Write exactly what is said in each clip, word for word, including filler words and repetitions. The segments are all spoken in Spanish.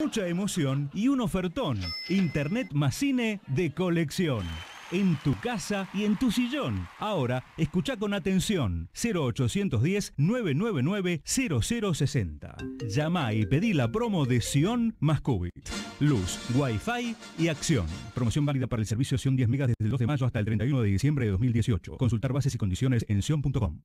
mucha emoción y un ofertón. Internet más cine de colección. En tu casa y en tu sillón. Ahora, escucha con atención. cero ochocientos diez, novecientos noventa y nueve, cero cero sesenta. Llama y pedí la promo de Sion más Qubit. Luz, Wi-Fi y acción. Promoción válida para el servicio Sion diez megas desde el dos de mayo hasta el treinta y uno de diciembre de dos mil dieciocho. Consultar bases y condiciones en sion punto com.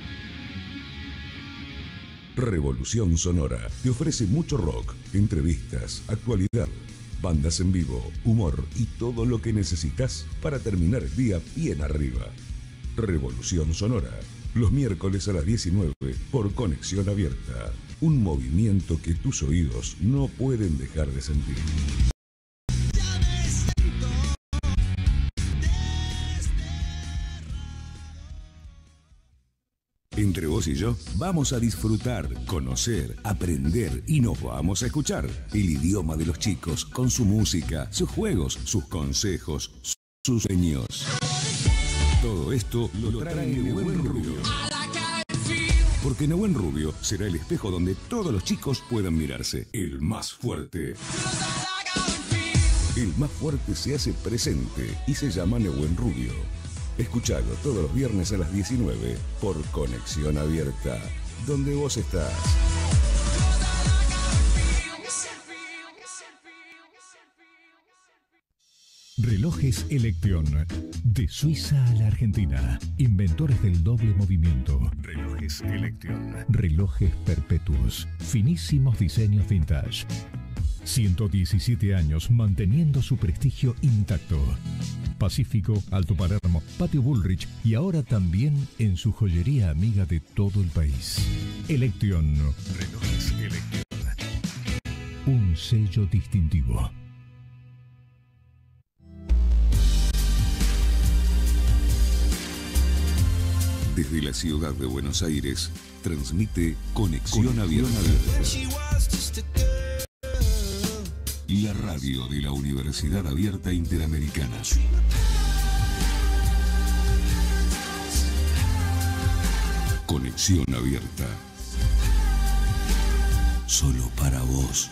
Revolución Sonora te ofrece mucho rock, entrevistas, actualidad, bandas en vivo, humor y todo lo que necesitas para terminar el día bien arriba. Revolución Sonora, los miércoles a las diecinueve por Conexión Abierta. Un movimiento que tus oídos no pueden dejar de sentir. Entre vos y yo vamos a disfrutar, conocer, aprender y nos vamos a escuchar el idioma de los chicos con su música, sus juegos, sus consejos, sus sueños. Todo esto lo trae Nehuen Rubio. Porque Nehuen Rubio será el espejo donde todos los chicos puedan mirarse. El más fuerte. El más fuerte se hace presente y se llama Nehuen Rubio. Escuchalo todos los viernes a las diecinueve por Conexión Abierta, donde vos estás. Relojes Electron. De Suiza a la Argentina. Inventores del doble movimiento. Relojes Electron. Relojes perpetuos. Finísimos diseños vintage. ciento diecisiete años manteniendo su prestigio intacto. Pacífico, Alto Palermo, Patio Bullrich y ahora también en su joyería amiga de todo el país. Electron. Relojes Electron. Un sello distintivo. Desde la ciudad de Buenos Aires, transmite Conexión Abierta. La radio de la Universidad Abierta Interamericana. Conexión Abierta. Solo para vos.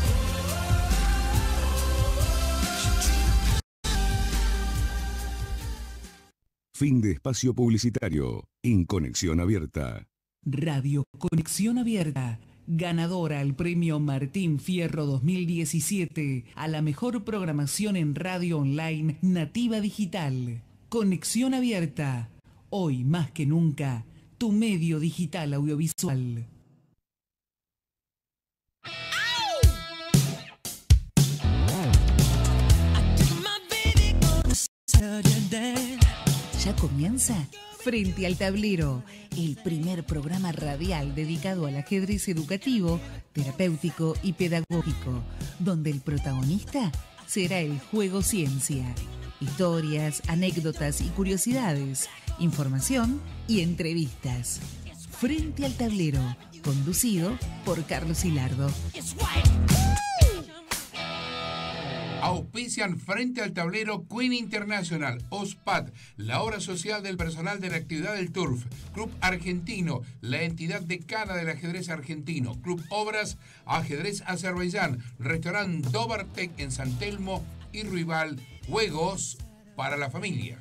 Fin de espacio publicitario en Conexión Abierta. Radio Conexión Abierta. Ganadora al premio Martín Fierro dos mil diecisiete a la mejor programación en radio online nativa digital. Conexión Abierta. Hoy más que nunca, tu medio digital audiovisual. Ya comienza Frente al Tablero, el primer programa radial dedicado al ajedrez educativo, terapéutico y pedagógico, donde el protagonista será el juego ciencia. Historias, anécdotas y curiosidades, información y entrevistas. Frente al Tablero, conducido por Carlos Hilardo. Auspician Frente al Tablero Queen International, O S P A D, la obra social del personal de la actividad del Turf, Club Argentino, la entidad decana del ajedrez argentino, Club Obras, Ajedrez Azerbaiyán, Restaurant Dobartec en San Telmo y Ruibal, juegos para la familia.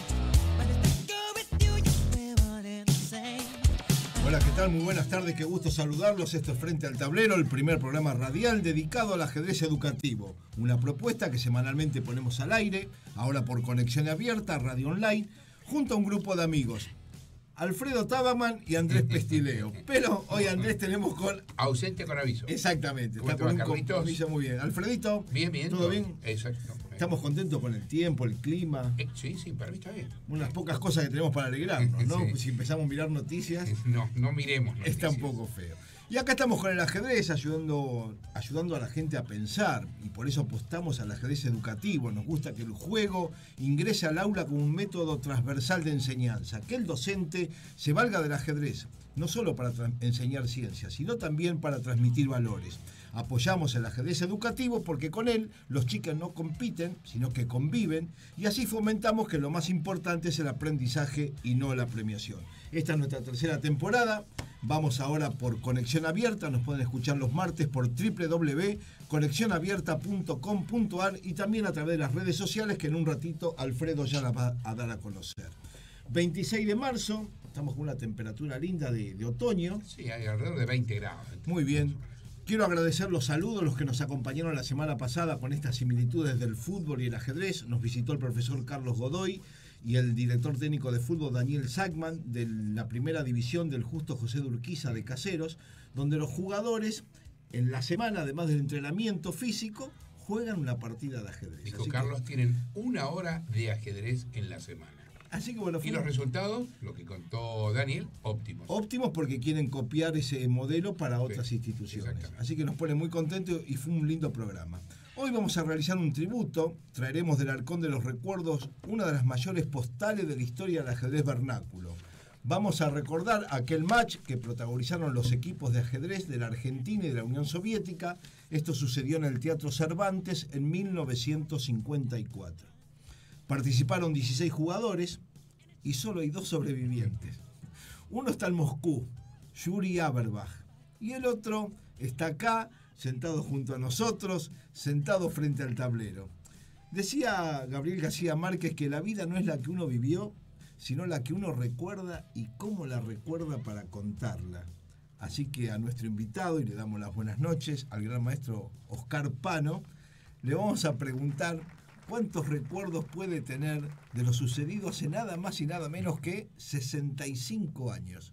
Hola, ¿qué tal? Muy buenas tardes, qué gusto saludarlos. Esto es Frente al Tablero, el primer programa radial dedicado al ajedrez educativo. Una propuesta que semanalmente ponemos al aire, ahora por Conexión Abierta, radio online, junto a un grupo de amigos. Alfredo Tabaman y Andrés Pestileo. Pero hoy Andrés tenemos con... Ausente con aviso. Exactamente. Está con un compromiso muy bien. Alfredito. Bien, bien. ¿Todo bien? Exacto. Estamos contentos con el tiempo, el clima. Eh, sí, sí, para mí está bien. Unas pocas cosas que tenemos para alegrarnos, ¿no? Sí. Si empezamos a mirar noticias... No, no miremos noticias. Está un poco feo. Y acá estamos con el ajedrez ayudando, ayudando a la gente a pensar, y por eso apostamos al ajedrez educativo. Nos gusta que el juego ingrese al aula como un método transversal de enseñanza, que el docente se valga del ajedrez, no solo para enseñar ciencias, sino también para transmitir valores. Apoyamos el ajedrez educativo porque con él los chicos no compiten, sino que conviven, y así fomentamos que lo más importante es el aprendizaje y no la premiación. Esta es nuestra tercera temporada. Vamos ahora por Conexión Abierta. Nos pueden escuchar los martes por doble u doble u doble u punto conexión abierta punto com punto a r y también a través de las redes sociales, que en un ratito Alfredo ya las va a dar a conocer. veintiséis de marzo, estamos con una temperatura linda de, de otoño. Sí, hay alrededor de veinte grados. Muy bien. Quiero agradecer los saludos a los que nos acompañaron la semana pasada con estas similitudes del fútbol y el ajedrez. Nos visitó el profesor Carlos Godoy y el director técnico de fútbol Daniel Sackman de la primera división del Justo José de Urquiza de Caseros, donde los jugadores en la semana, además del entrenamiento físico, juegan una partida de ajedrez. Dijo Así Carlos, que, tienen una hora de ajedrez en la semana. así que bueno, Y los resultados, lo que contó Daniel, óptimos. óptimos porque quieren copiar ese modelo para otras Sí, instituciones. exactamente. Así que nos pone muy contentos y fue un lindo programa. Hoy vamos a realizar un tributo. Traeremos del Halcón de los Recuerdos una de las mayores postales de la historia del ajedrez vernáculo. Vamos a recordar aquel match que protagonizaron los equipos de ajedrez de la Argentina y de la Unión Soviética. Esto sucedió en el Teatro Cervantes en mil novecientos cincuenta y cuatro. Participaron dieciséis jugadores y solo hay dos sobrevivientes. Uno está en Moscú, Yuri Averbach, y el otro está acá, sentado junto a nosotros, sentado frente al tablero. Decía Gabriel García Márquez que la vida no es la que uno vivió, sino la que uno recuerda y cómo la recuerda para contarla. Así que a nuestro invitado, y le damos las buenas noches, al gran maestro Oscar Pano, le vamos a preguntar cuántos recuerdos puede tener de lo sucedido hace nada más y nada menos que sesenta y cinco años.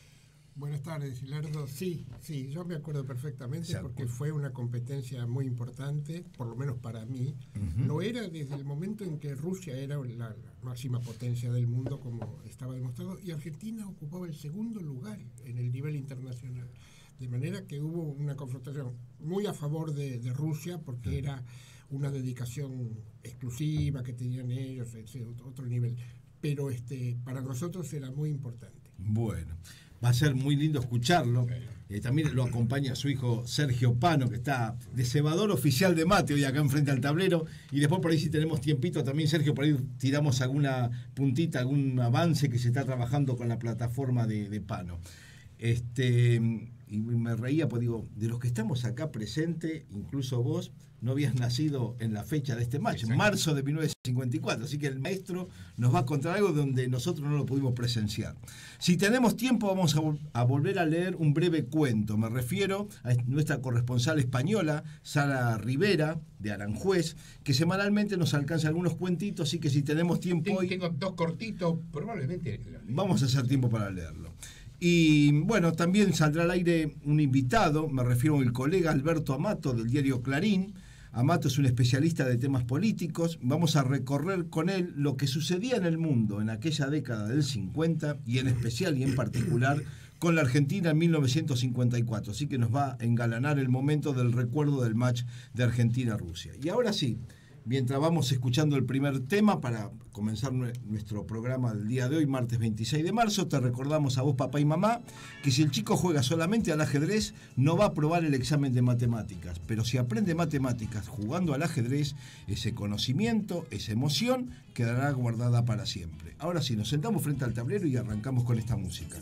Buenas tardes, Hilardo. Sí, sí, yo me acuerdo perfectamente Se porque acuerda. fue una competencia muy importante, por lo menos para mí. Ujú. Lo era desde el momento en que Rusia era la, la máxima potencia del mundo, como estaba demostrado, y Argentina ocupaba el segundo lugar en el nivel internacional. De manera que hubo una confrontación muy a favor de, de Rusia, porque era una dedicación exclusiva que tenían ellos, ese otro nivel. Pero este, para nosotros era muy importante. Bueno, va a ser muy lindo escucharlo. Eh, también lo acompaña su hijo Sergio Pano, que está de cebador oficial de mate hoy acá enfrente al tablero. Y después por ahí, si tenemos tiempito también, Sergio, por ahí tiramos alguna puntita, algún avance que se está trabajando con la plataforma de, de Pano. Este, y me reía, pues digo, de los que estamos acá presentes, incluso vos, no habías nacido en la fecha de este match, en Exacto. marzo de mil novecientos cincuenta y cuatro, así que el maestro nos va a contar algo donde nosotros no lo pudimos presenciar. Si tenemos tiempo, vamos a, vol- a volver a leer un breve cuento. Me refiero a nuestra corresponsal española, Sara Rivera, de Aranjuez, que semanalmente nos alcanza algunos cuentitos, así que si tenemos tiempo Tengo, hoy, tengo dos cortitos, probablemente. vamos a hacer tiempo para leerlo. Y bueno, también saldrá al aire un invitado, me refiero al colega Alberto Amato del diario Clarín. Amato es un especialista de temas políticos. Vamos a recorrer con él lo que sucedía en el mundo en aquella década del cincuenta y en especial y en particular con la Argentina en mil novecientos cincuenta y cuatro. Así que nos va a engalanar el momento del recuerdo del match de Argentina-Rusia. Y ahora sí, mientras vamos escuchando el primer tema para comenzar nuestro programa del día de hoy, martes veintiséis de marzo, te recordamos a vos, papá y mamá, que si el chico juega solamente al ajedrez, no va a aprobar el examen de matemáticas. Pero si aprende matemáticas jugando al ajedrez, ese conocimiento, esa emoción, quedará guardada para siempre. Ahora sí, nos sentamos frente al tablero y arrancamos con esta música.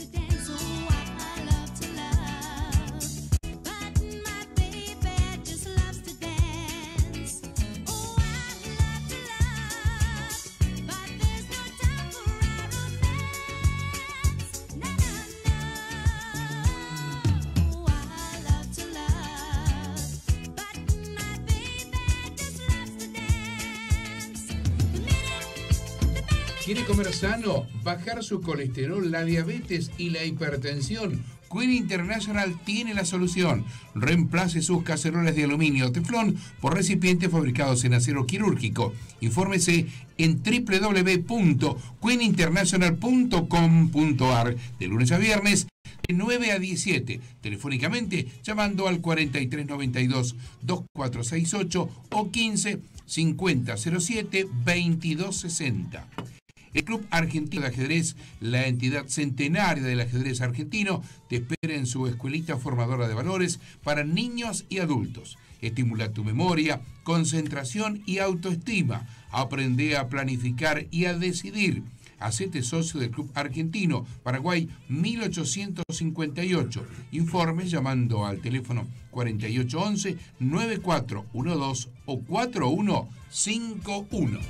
¿Quiere comer sano? Bajar su colesterol, la diabetes y la hipertensión. Queen International tiene la solución. Reemplace sus cacerolas de aluminio o teflón por recipientes fabricados en acero quirúrgico. Infórmese en doble u doble u doble u punto queen international punto com punto a r de lunes a viernes de nueve a diecisiete, telefónicamente llamando al cuarenta y tres noventa y dos, veinticuatro sesenta y ocho o quince cincuenta cero siete veintidós sesenta. El Club Argentino de Ajedrez, la entidad centenaria del ajedrez argentino, te espera en su escuelita formadora de valores para niños y adultos. Estimula tu memoria, concentración y autoestima. Aprende a planificar y a decidir. Hacete socio del Club Argentino, Paraguay mil ochocientos cincuenta y ocho. Informes llamando al teléfono cuarenta y ocho once, noventa y cuatro doce o cuarenta y uno cincuenta y uno.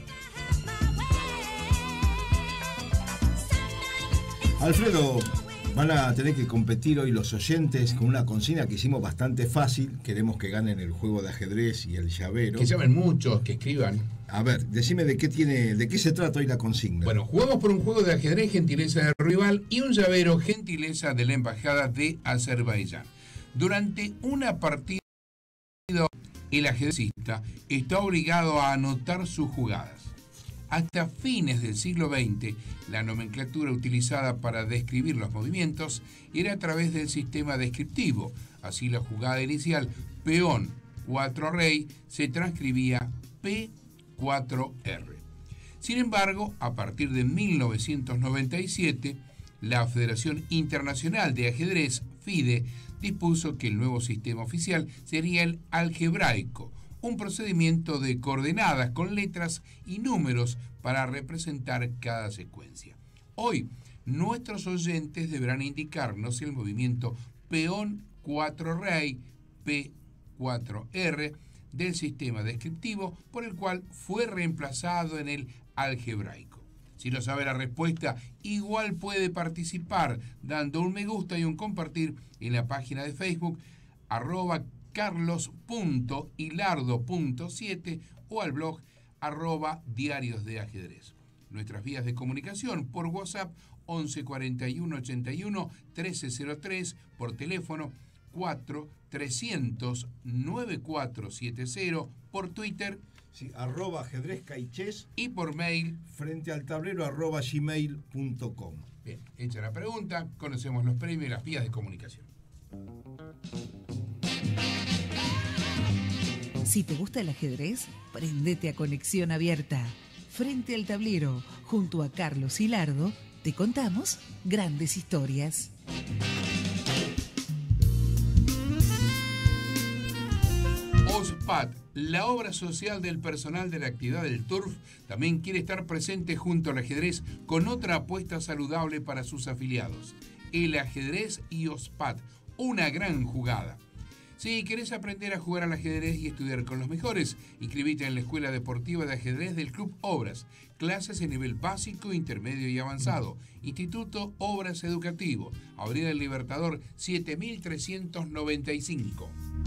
Alfredo, van a tener que competir hoy los oyentes con una consigna que hicimos bastante fácil. Queremos que ganen el juego de ajedrez y el llavero. Que llamen muchos, que escriban. A ver, decime de qué tiene, de qué se trata hoy la consigna. Bueno, jugamos por un juego de ajedrez, gentileza del rival, y un llavero, gentileza de la Embajada de Azerbaiyán. Durante una partida, el ajedrecista está obligado a anotar sus jugadas. Hasta fines del siglo veinte, la nomenclatura utilizada para describir los movimientos era a través del sistema descriptivo. Así, la jugada inicial, peón cuatro rey, se transcribía P cuatro R. Sin embargo, a partir de mil novecientos noventa y siete, la Federación Internacional de Ajedrez, FIDE, dispuso que el nuevo sistema oficial sería el algebraico, un procedimiento de coordenadas con letras y números para representar cada secuencia. Hoy, nuestros oyentes deberán indicarnos el movimiento peón cuatro rey, P cuatro R, del sistema descriptivo por el cual fue reemplazado en el algebraico. Si no sabe la respuesta, igual puede participar dando un me gusta y un compartir en la página de Facebook arroba carlos punto hilardo punto siete o al blog arroba diarios de ajedrez. Nuestras vías de comunicación por WhatsApp once cuarenta y uno ochenta y uno trece cero tres, por teléfono cuatro trescientos noventa y cuatro setenta, por Twitter sí, arroba ajedrez caichés y por mail frente al tablero arroba gmail punto com. Bien, hecha la pregunta, conocemos los premios y las vías de comunicación. Si te gusta el ajedrez, prendete a Conexión Abierta. Frente al tablero, junto a Carlos Hilardo, te contamos grandes historias. OSPAT, la obra social del personal de la actividad del turf, también quiere estar presente junto al ajedrez con otra apuesta saludable para sus afiliados. El ajedrez y OSPAT, una gran jugada. Si querés aprender a jugar al ajedrez y estudiar con los mejores, inscribite en la Escuela Deportiva de Ajedrez del Club Obras. Clases en nivel básico, intermedio y avanzado. Instituto Obras Educativo. Avenida del Libertador siete mil trescientos noventa y cinco.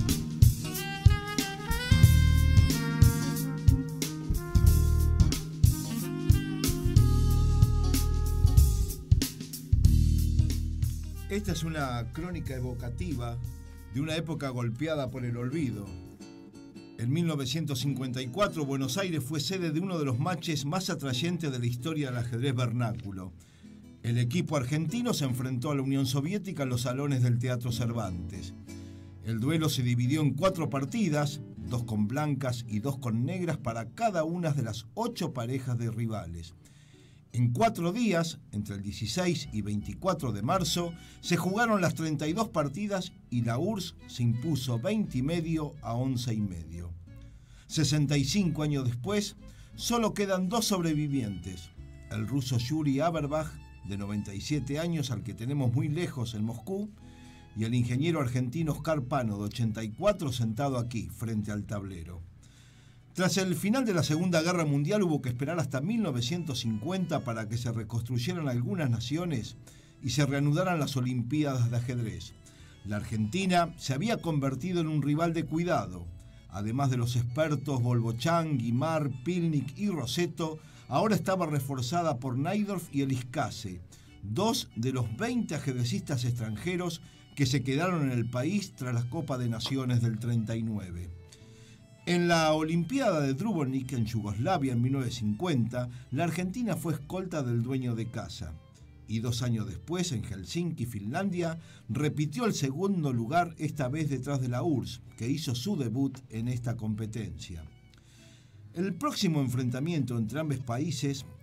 Esta es una crónica evocativa de una época golpeada por el olvido. En mil novecientos cincuenta y cuatro, Buenos Aires fue sede de uno de los matches más atrayentes de la historia del ajedrez vernáculo. El equipo argentino se enfrentó a la Unión Soviética en los salones del Teatro Cervantes. El duelo se dividió en cuatro partidas, dos con blancas y dos con negras para cada una de las ocho parejas de rivales. En cuatro días, entre el dieciséis y veinticuatro de marzo, se jugaron las treinta y dos partidas y la U R S S se impuso veinte y medio a once y medio. sesenta y cinco años después, solo quedan dos sobrevivientes, el ruso Yuri Averbach, de noventa y siete años, al que tenemos muy lejos en Moscú, y el ingeniero argentino Oscar Pano, de ochenta y cuatro, sentado aquí, frente al tablero. Tras el final de la Segunda Guerra Mundial hubo que esperar hasta mil novecientos cincuenta para que se reconstruyeran algunas naciones y se reanudaran las Olimpiadas de ajedrez. La Argentina se había convertido en un rival de cuidado. Además de los expertos Bolbochán, Guimard, Pilnik y Rossetto, ahora estaba reforzada por Najdorf y Eliscase, dos de los veinte ajedrecistas extranjeros que se quedaron en el país tras la Copa de Naciones del treinta y nueve. En la Olimpiada de Dubrovnik en Yugoslavia en mil novecientos cincuenta, la Argentina fue escolta del dueño de casa. Y dos años después, en Helsinki, Finlandia, repitió el segundo lugar, esta vez detrás de la U R S S, que hizo su debut en esta competencia. El próximo enfrentamiento entre ambos países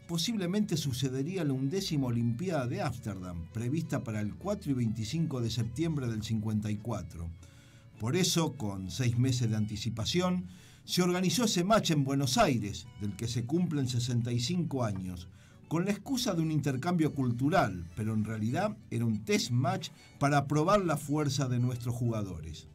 posiblemente sucedería la undécima Olimpiada de Ámsterdam, prevista para el cuatro y veinticinco de septiembre del cincuenta y cuatro. Por eso, con seis meses de anticipación, se organizó ese match en Buenos Aires, del que se cumplen sesenta y cinco años, con la excusa de un intercambio cultural, pero en realidad era un test match para probar la fuerza de nuestros jugadores.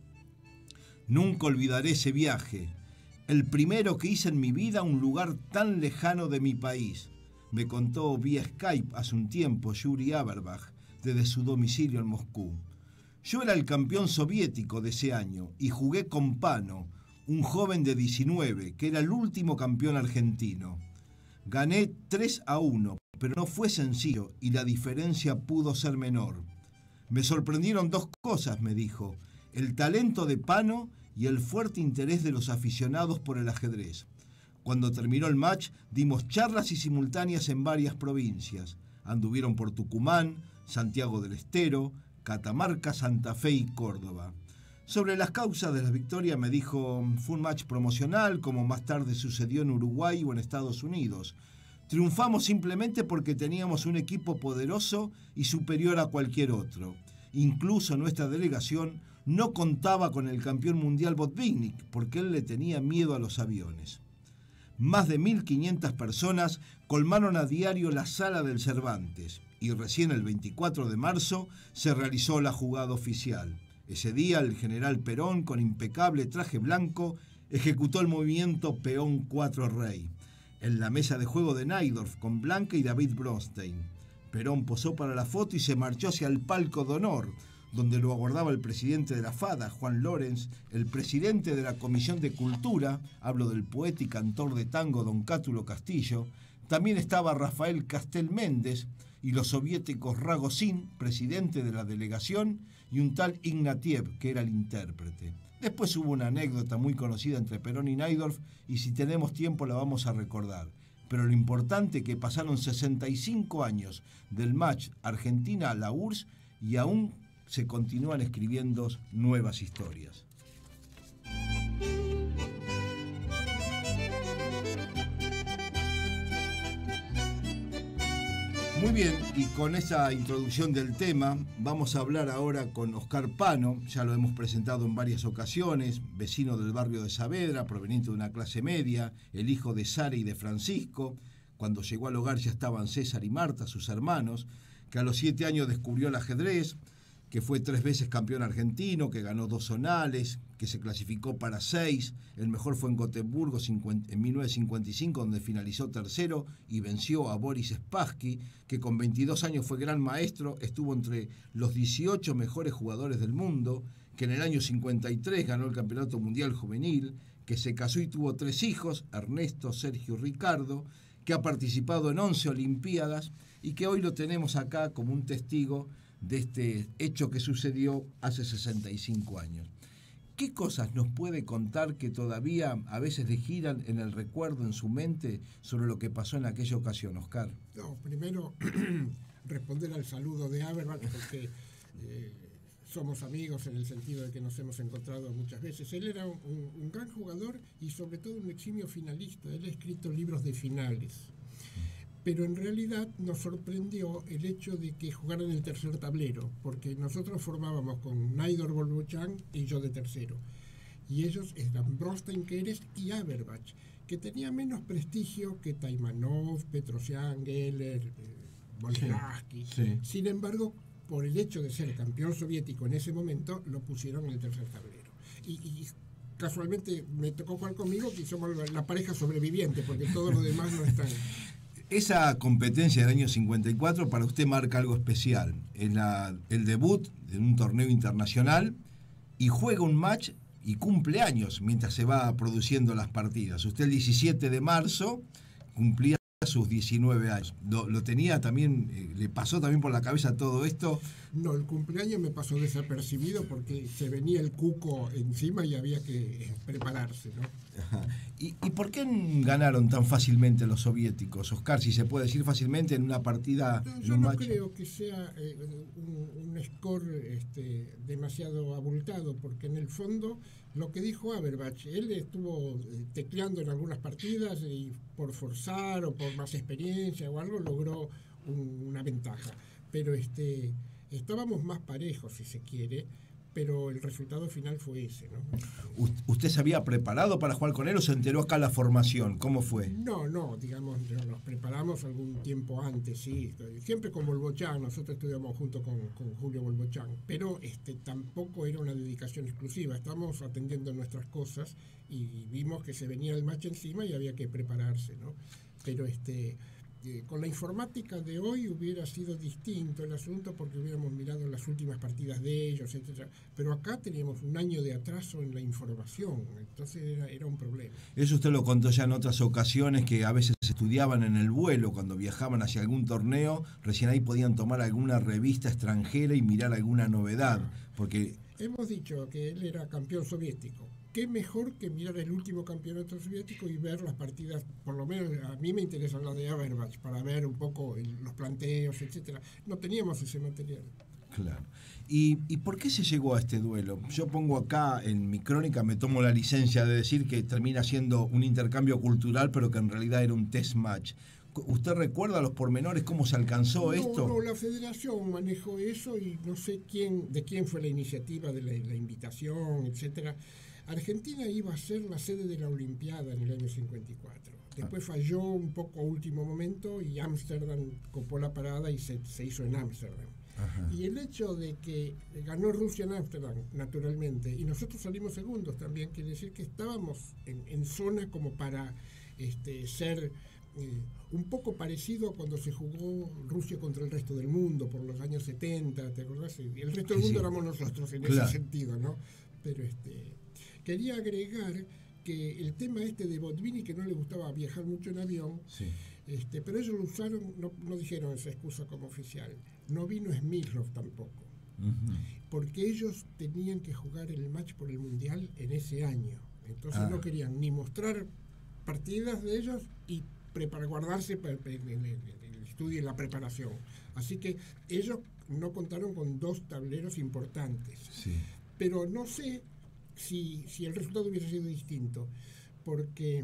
Nunca olvidaré ese viaje, el primero que hice en mi vida a un lugar tan lejano de mi país. Me contó vía Skype hace un tiempo Yuri Averbach, desde su domicilio en Moscú. Yo era el campeón soviético de ese año y jugué con Pano, un joven de diecinueve, que era el último campeón argentino. Gané tres a uno, pero no fue sencillo y la diferencia pudo ser menor. Me sorprendieron dos cosas, me dijo, el talento de Pano y el fuerte interés de los aficionados por el ajedrez. Cuando terminó el match, dimos charlas y simultáneas en varias provincias. Anduvieron por Tucumán, Santiago del Estero, Catamarca, Santa Fe y Córdoba. Sobre las causas de la victoria me dijo, fue un match promocional, como más tarde sucedió en Uruguay o en Estados Unidos. Triunfamos simplemente porque teníamos un equipo poderoso y superior a cualquier otro. Incluso nuestra delegación no contaba con el campeón mundial Botvinnik, porque él le tenía miedo a los aviones. Más de mil quinientas personas colmaron a diario la sala del Cervantes y recién el veinticuatro de marzo se realizó la jugada oficial. Ese día el general Perón, con impecable traje blanco, ejecutó el movimiento peón cuatro rey en la mesa de juego de Najdorf con Blanca y David Bronstein. Perón posó para la foto y se marchó hacia el palco de honor, donde lo aguardaba el presidente de la FADA, Juan Lorenz, el presidente de la Comisión de Cultura, hablo del poeta y cantor de tango don Cátulo Castillo, también estaba Rafael Castel Méndez y los soviéticos Ragozin, presidente de la delegación, y un tal Ignatiev, que era el intérprete. Después hubo una anécdota muy conocida entre Perón y Najdorf, y si tenemos tiempo la vamos a recordar. Pero lo importante es que pasaron sesenta y cinco años del match Argentina a la U R S S y aún se continúan escribiendo nuevas historias. Muy bien, y con esa introducción del tema, vamos a hablar ahora con Oscar Pano. Ya lo hemos presentado en varias ocasiones, vecino del barrio de Saavedra, proveniente de una clase media, el hijo de Sara y de Francisco. Cuando llegó al hogar ya estaban César y Marta, sus hermanos, que a los siete años descubrió el ajedrez, que fue tres veces campeón argentino, que ganó dos zonales, que se clasificó para seis, el mejor fue en Gotemburgo en mil novecientos cincuenta y cinco, donde finalizó tercero y venció a Boris Spassky, que con veintidós años fue gran maestro, estuvo entre los dieciocho mejores jugadores del mundo, que en el año cincuenta y tres ganó el Campeonato Mundial Juvenil, que se casó y tuvo tres hijos, Ernesto, Sergio y Ricardo, que ha participado en once Olimpiadas y que hoy lo tenemos acá como un testigo de este hecho que sucedió hace sesenta y cinco años. ¿Qué cosas nos puede contar que todavía a veces le giran en el recuerdo, en su mente, sobre lo que pasó en aquella ocasión, Oscar? No, primero responder al saludo de Averbach, porque eh, somos amigos en el sentido de que nos hemos encontrado muchas veces. Él era un, un gran jugador y sobre todo un eximio finalista. Él ha escrito libros de finales. Pero en realidad nos sorprendió el hecho de que jugara en el tercer tablero, porque nosotros formábamos con Najdorf, Bolbochan y yo de tercero. Y ellos eran Bronstein, Keres y Averbach, que tenía menos prestigio que Taimanov, Petrosian, Geller, eh, Volkanovski. Sí, sí. Sin embargo, por el hecho de ser campeón soviético en ese momento, lo pusieron en el tercer tablero. Y, y casualmente me tocó jugar conmigo, que somos la pareja sobreviviente, porque todos los demás no están. Esa competencia del año cincuenta y cuatro para usted marca algo especial. Es la, el debut en un torneo internacional y juega un match y cumple años mientras se va produciendo las partidas. Usted el diecisiete de marzo cumplía sus diecinueve años. ¿Lo, lo tenía también, eh, le pasó también por la cabeza todo esto? No, el cumpleaños me pasó desapercibido porque se venía el cuco encima y había que prepararse, ¿no? Ajá. ¿Y, ¿Y por qué ganaron tan fácilmente los soviéticos, Oscar? Si se puede decir fácilmente en una partida. No, yo un no match. creo que sea eh, un, un score este, demasiado abultado, porque en el fondo lo que dijo Averbach. Él estuvo tecleando en algunas partidas y por forzar o por más experiencia o algo logró un, una ventaja. Pero este, estábamos más parejos, si se quiere, pero el resultado final fue ese, ¿no? ¿Usted se había preparado para jugar con él o se enteró acá la formación? ¿Cómo fue? No, no, digamos, nos preparamos algún tiempo antes, sí. Siempre con Bolbochán, nosotros estudiamos junto con, con Julio Bolbochán, pero este, tampoco era una dedicación exclusiva. Estábamos atendiendo nuestras cosas y vimos que se venía el match encima y había que prepararse, ¿no? Pero este... Eh, con la informática de hoy hubiera sido distinto el asunto porque hubiéramos mirado las últimas partidas de ellos, etcétera. Pero acá teníamos un año de atraso en la información, entonces era, era un problema. Eso usted lo contó ya en otras ocasiones, que a veces estudiaban en el vuelo cuando viajaban hacia algún torneo, recién ahí podían tomar alguna revista extranjera y mirar alguna novedad, porque... Hemos dicho que él era campeón soviético. ¿Qué mejor que mirar el último campeonato soviético y ver las partidas? Por lo menos a mí me interesan las de Averbach para ver un poco el, los planteos, etcétera. No teníamos ese material. Claro. ¿Y, ¿Y por qué se llegó a este duelo? Yo pongo acá en mi crónica, me tomo la licencia de decir que termina siendo un intercambio cultural, pero que en realidad era un test match. ¿Usted recuerda los pormenores, cómo se alcanzó no, esto? No, la federación manejó eso y no sé quién, de quién fue la iniciativa de la, la invitación, etcétera. Argentina iba a ser la sede de la Olimpiada en el año cincuenta y cuatro. Después falló un poco a último momento y Ámsterdam copó la parada y se, se hizo en Ámsterdam. Y el hecho de que ganó Rusia en Ámsterdam, naturalmente, y nosotros salimos segundos también, quiere decir que estábamos en, en zona como para este, ser eh, un poco parecido a cuando se jugó Rusia contra el resto del mundo por los años setenta, ¿te acordás? El resto del mundo sí, éramos nosotros en claro. ese sentido, ¿no? Pero este... Quería agregar que el tema este de Botvinnik, que no le gustaba viajar mucho en avión, sí. este, pero ellos lo usaron, no, no dijeron esa excusa como oficial. No vino Smirnov tampoco, uh-huh. porque ellos tenían que jugar el match por el Mundial en ese año. Entonces ah. no querían ni mostrar partidas de ellos y para guardarse para el, el, el estudio y la preparación. Así que ellos no contaron con dos tableros importantes. Sí. Pero no sé... Si, si el resultado hubiera sido distinto, porque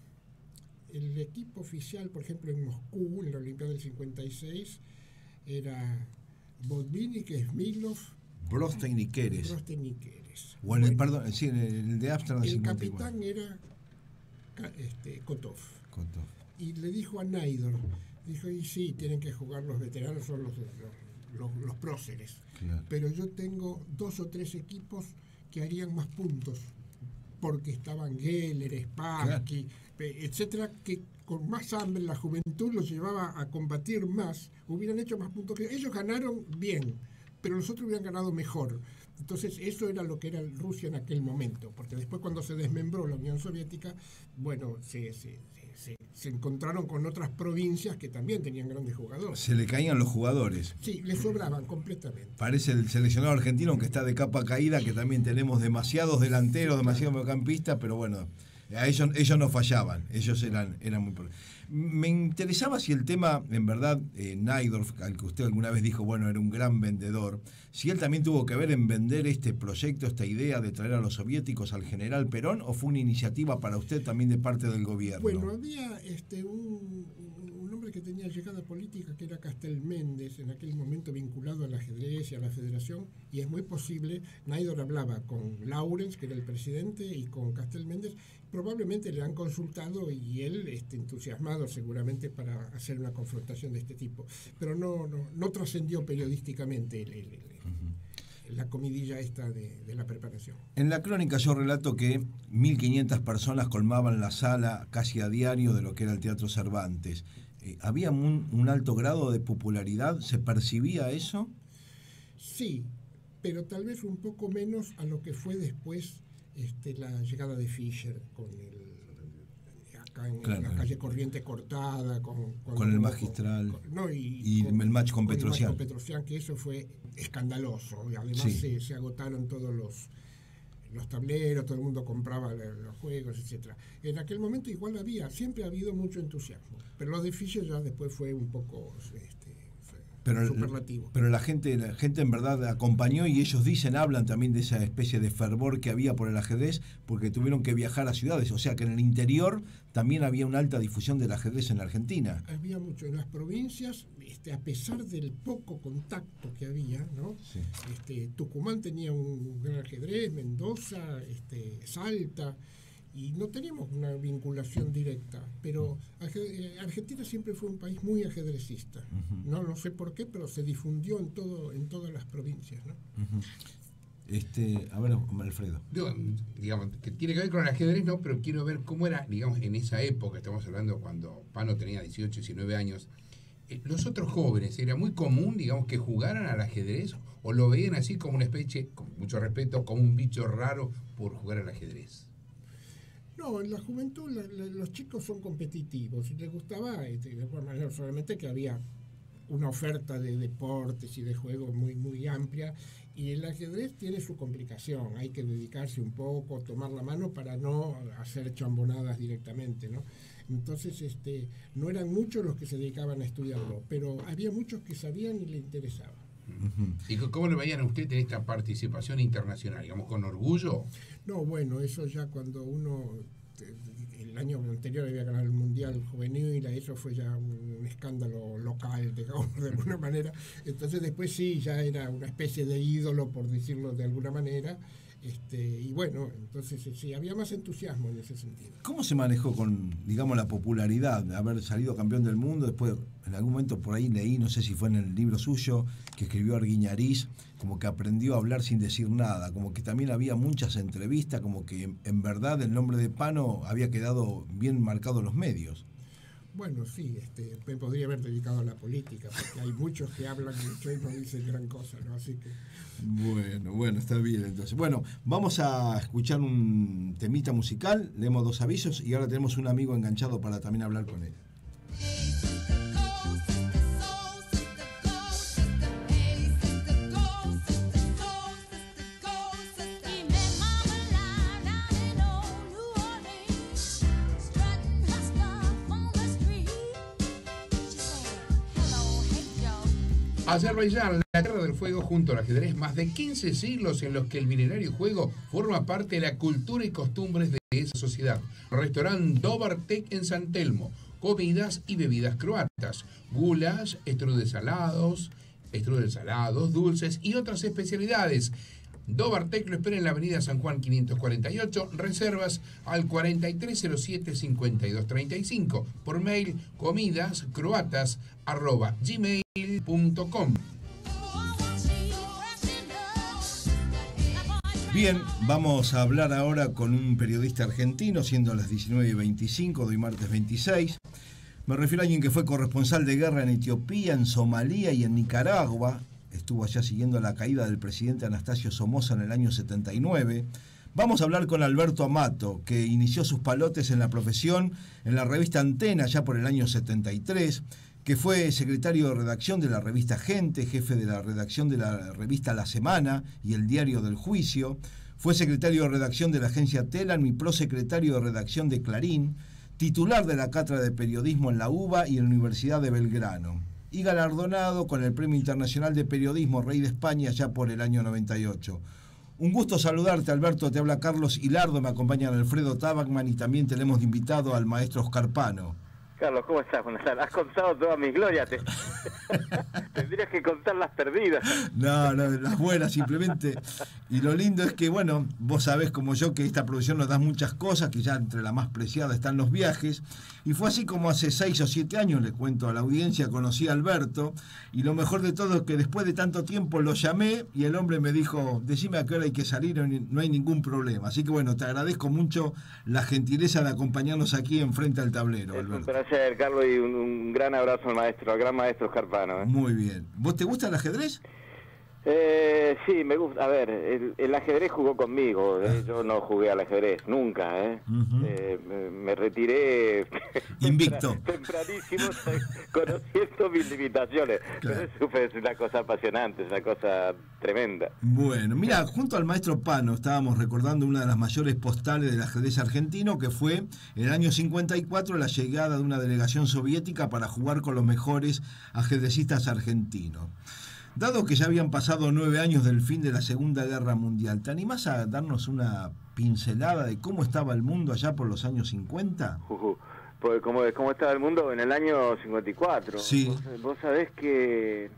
el equipo oficial, por ejemplo, en Moscú, en la Olimpiada del cincuenta y seis, era Botvinnik, Smirnov, Brostein y Keres. Brostein y Keres. O en el, bueno, perdón, sí, en el de Ámsterdam. El capitán era este, Kotov. Kotov. Y le dijo a Naidor, dijo, y sí, tienen que jugar los veteranos, son los, los, los, los próceres. Claro. Pero yo tengo dos o tres equipos que harían más puntos, porque estaban Geller, Spassky, claro. etcétera, que con más hambre la juventud los llevaba a combatir más, hubieran hecho más puntos que ellos. Ganaron bien, pero los otros hubieran ganado mejor. Entonces eso era lo que era Rusia en aquel momento, porque después cuando se desmembró la Unión Soviética, bueno, se, se, se, se encontraron con otras provincias que también tenían grandes jugadores. Se le caían los jugadores. Sí, le sobraban completamente. Parece el seleccionado argentino que está de capa caída, que también tenemos demasiados delanteros, demasiados mediocampistas, pero bueno, a ellos, ellos no fallaban, ellos eran, eran muy... Me interesaba si el tema, en verdad, eh, Naidorf, al que usted alguna vez dijo, bueno, era un gran vendedor, si él también tuvo que ver en vender este proyecto, esta idea de traer a los soviéticos al general Perón, o fue una iniciativa para usted también de parte del gobierno. Bueno, había este un, un hombre que tenía llegada política, que era Castel Méndez, en aquel momento vinculado al ajedrez y a la federación, y es muy posible, Naidorf hablaba con Laurens, que era el presidente, y con Castel Méndez, probablemente le han consultado y él este, entusiasmado seguramente para hacer una confrontación de este tipo, pero no no, no trascendió periodísticamente el, el, el, uh-huh. la comidilla esta de, de la preparación. En la crónica yo relato que mil quinientas personas colmaban la sala casi a diario de lo que era el Teatro Cervantes. Eh, ¿Había un, un alto grado de popularidad? ¿Se percibía eso? Sí, pero tal vez un poco menos a lo que fue después Este, la llegada de Fischer con el acá en, claro, en la calle Corriente cortada con, con, con el magistral con, no, y, y con, el match con, con Petrosian. Con Petrosian, que eso fue escandaloso. Además sí. se, se agotaron todos los los tableros, todo el mundo compraba los juegos, etcétera. En aquel momento igual había, siempre ha habido mucho entusiasmo, pero lo de Fischer ya después fue un poco este, pero, superlativo. Pero la gente, la gente en verdad acompañó y ellos dicen, hablan también de esa especie de fervor que había por el ajedrez porque tuvieron que viajar a ciudades. O sea que en el interior también había una alta difusión del ajedrez en Argentina. Había mucho. En las provincias, este, a pesar del poco contacto que había, ¿no? Sí. Este, Tucumán tenía un gran ajedrez, Mendoza, este, Salta, y no teníamos una vinculación directa, pero Argentina siempre fue un país muy ajedrecista. Uh-huh. No, no sé por qué, pero se difundió en todo, en todas las provincias, ¿no? Uh-huh. Este, a ver, Alfredo. Digo, digamos, que tiene que ver con el ajedrez, no, pero quiero ver cómo era, digamos, en esa época, estamos hablando cuando Pano tenía dieciocho, diecinueve años, eh, los otros jóvenes, ¿era muy común, digamos, que jugaran al ajedrez o lo veían así como una especie, con mucho respeto, como un bicho raro por jugar al ajedrez? No, en la juventud la, la, los chicos son competitivos y les gustaba, este, de forma manera, solamente que había una oferta de deportes y de juegos muy, muy amplia, y el ajedrez tiene su complicación, hay que dedicarse un poco, tomar la mano para no hacer chambonadas directamente, ¿no? Entonces, este, no eran muchos los que se dedicaban a estudiarlo, pero había muchos que sabían y les interesaba. Uh-huh. ¿Y cómo le veían a usted en esta participación internacional? ¿Digamos con orgullo? No, bueno, eso ya cuando uno, el año anterior había ganado el Mundial Juvenil, eso fue ya un, un escándalo local, digamos, de alguna manera. Entonces después sí, ya era una especie de ídolo, por decirlo de alguna manera. Este, y bueno, entonces sí, había más entusiasmo en ese sentido. ¿Cómo se manejó con, digamos, la popularidad de haber salido campeón del mundo? Después, en algún momento por ahí leí, no sé si fue en el libro suyo, que escribió Arguiñariz, como que aprendió a hablar sin decir nada, como que también había muchas entrevistas, como que en, en verdad el nombre de Pano había quedado bien marcado en los medios. Bueno, sí, este, me podría haber dedicado a la política, porque hay muchos que hablan mucho y no dicen gran cosa, ¿no? Así que... Bueno, bueno, está bien entonces. Bueno, vamos a escuchar un temita musical, leemos dos avisos y ahora tenemos un amigo enganchado para también hablar con él. Azerbaiyán, la tierra del fuego junto al ajedrez, más de quince siglos en los que el milenario juego forma parte de la cultura y costumbres de esa sociedad. Restaurante Dobartek en San Telmo, comidas y bebidas croatas, gulas, strudel salados, strudel salados, dulces y otras especialidades. Dobartek lo espera en la avenida San Juan quinientos cuarenta y ocho, reservas al cuarenta y tres cero siete, cincuenta y dos treinta y cinco, por mail comidascroatas arroba gmail punto com. Bien, vamos a hablar ahora con un periodista argentino, siendo las diecinueve y veinticinco de hoy martes veintiséis. Me refiero a alguien que fue corresponsal de guerra en Etiopía, en Somalia y en Nicaragua. Estuvo allá siguiendo la caída del presidente Anastasio Somoza en el año setenta y nueve. Vamos a hablar con Alberto Amato, que inició sus palotes en la profesión en la revista Antena ya por el año setenta y tres, que fue secretario de redacción de la revista Gente, jefe de la redacción de la revista La Semana y el Diario del Juicio, fue secretario de redacción de la agencia Telam y prosecretario de redacción de Clarín, titular de la cátedra de periodismo en la UBA y en la Universidad de Belgrano, y galardonado con el Premio Internacional de Periodismo Rey de España ya por el año noventa y ocho. Un gusto saludarte, Alberto. Te habla Carlos Hilardo, me acompañan Alfredo Tabacman y también tenemos de invitado al maestro Oscar Pano. Carlos, ¿cómo estás? Buenas tardes. Has contado todas mis glorias. Te... Tendrías que contar las perdidas. No, no, las buenas simplemente. Y lo lindo es que, bueno, vos sabés como yo que esta producción nos da muchas cosas, que ya entre la más preciada están los viajes. Y fue así como hace seis o siete años, le cuento a la audiencia, conocí a Alberto. Y lo mejor de todo es que después de tanto tiempo lo llamé y el hombre me dijo, decime a qué hora hay que salir, no hay ningún problema. Así que bueno, te agradezco mucho la gentileza de acompañarnos aquí en Frente al Tablero, es Alberto. Un placer, Carlos, y un, un gran abrazo al maestro, al gran maestro Oscar Pano. ¿eh? Muy bien. ¿Vos te gusta el ajedrez? Eh, sí, me gusta. A ver, el, el ajedrez jugó conmigo. ¿eh? Yo no jugué al ajedrez, nunca. ¿eh? Uh-huh. eh, me, me retiré invicto. Tempranísimo, conociendo mis limitaciones. Claro. Pero es una cosa apasionante, es una cosa tremenda. Bueno, mira, junto al maestro Pano estábamos recordando una de las mayores postales del ajedrez argentino, que fue en el año cincuenta y cuatro la llegada de una delegación soviética para jugar con los mejores ajedrecistas argentinos. Dado que ya habían pasado nueve años del fin de la Segunda Guerra Mundial, ¿te animás a darnos una pincelada de cómo estaba el mundo allá por los años cincuenta? Uh, pues ¿cómo, ¿Cómo estaba el mundo en el año cincuenta y cuatro? Sí. Vos, vos sabés que...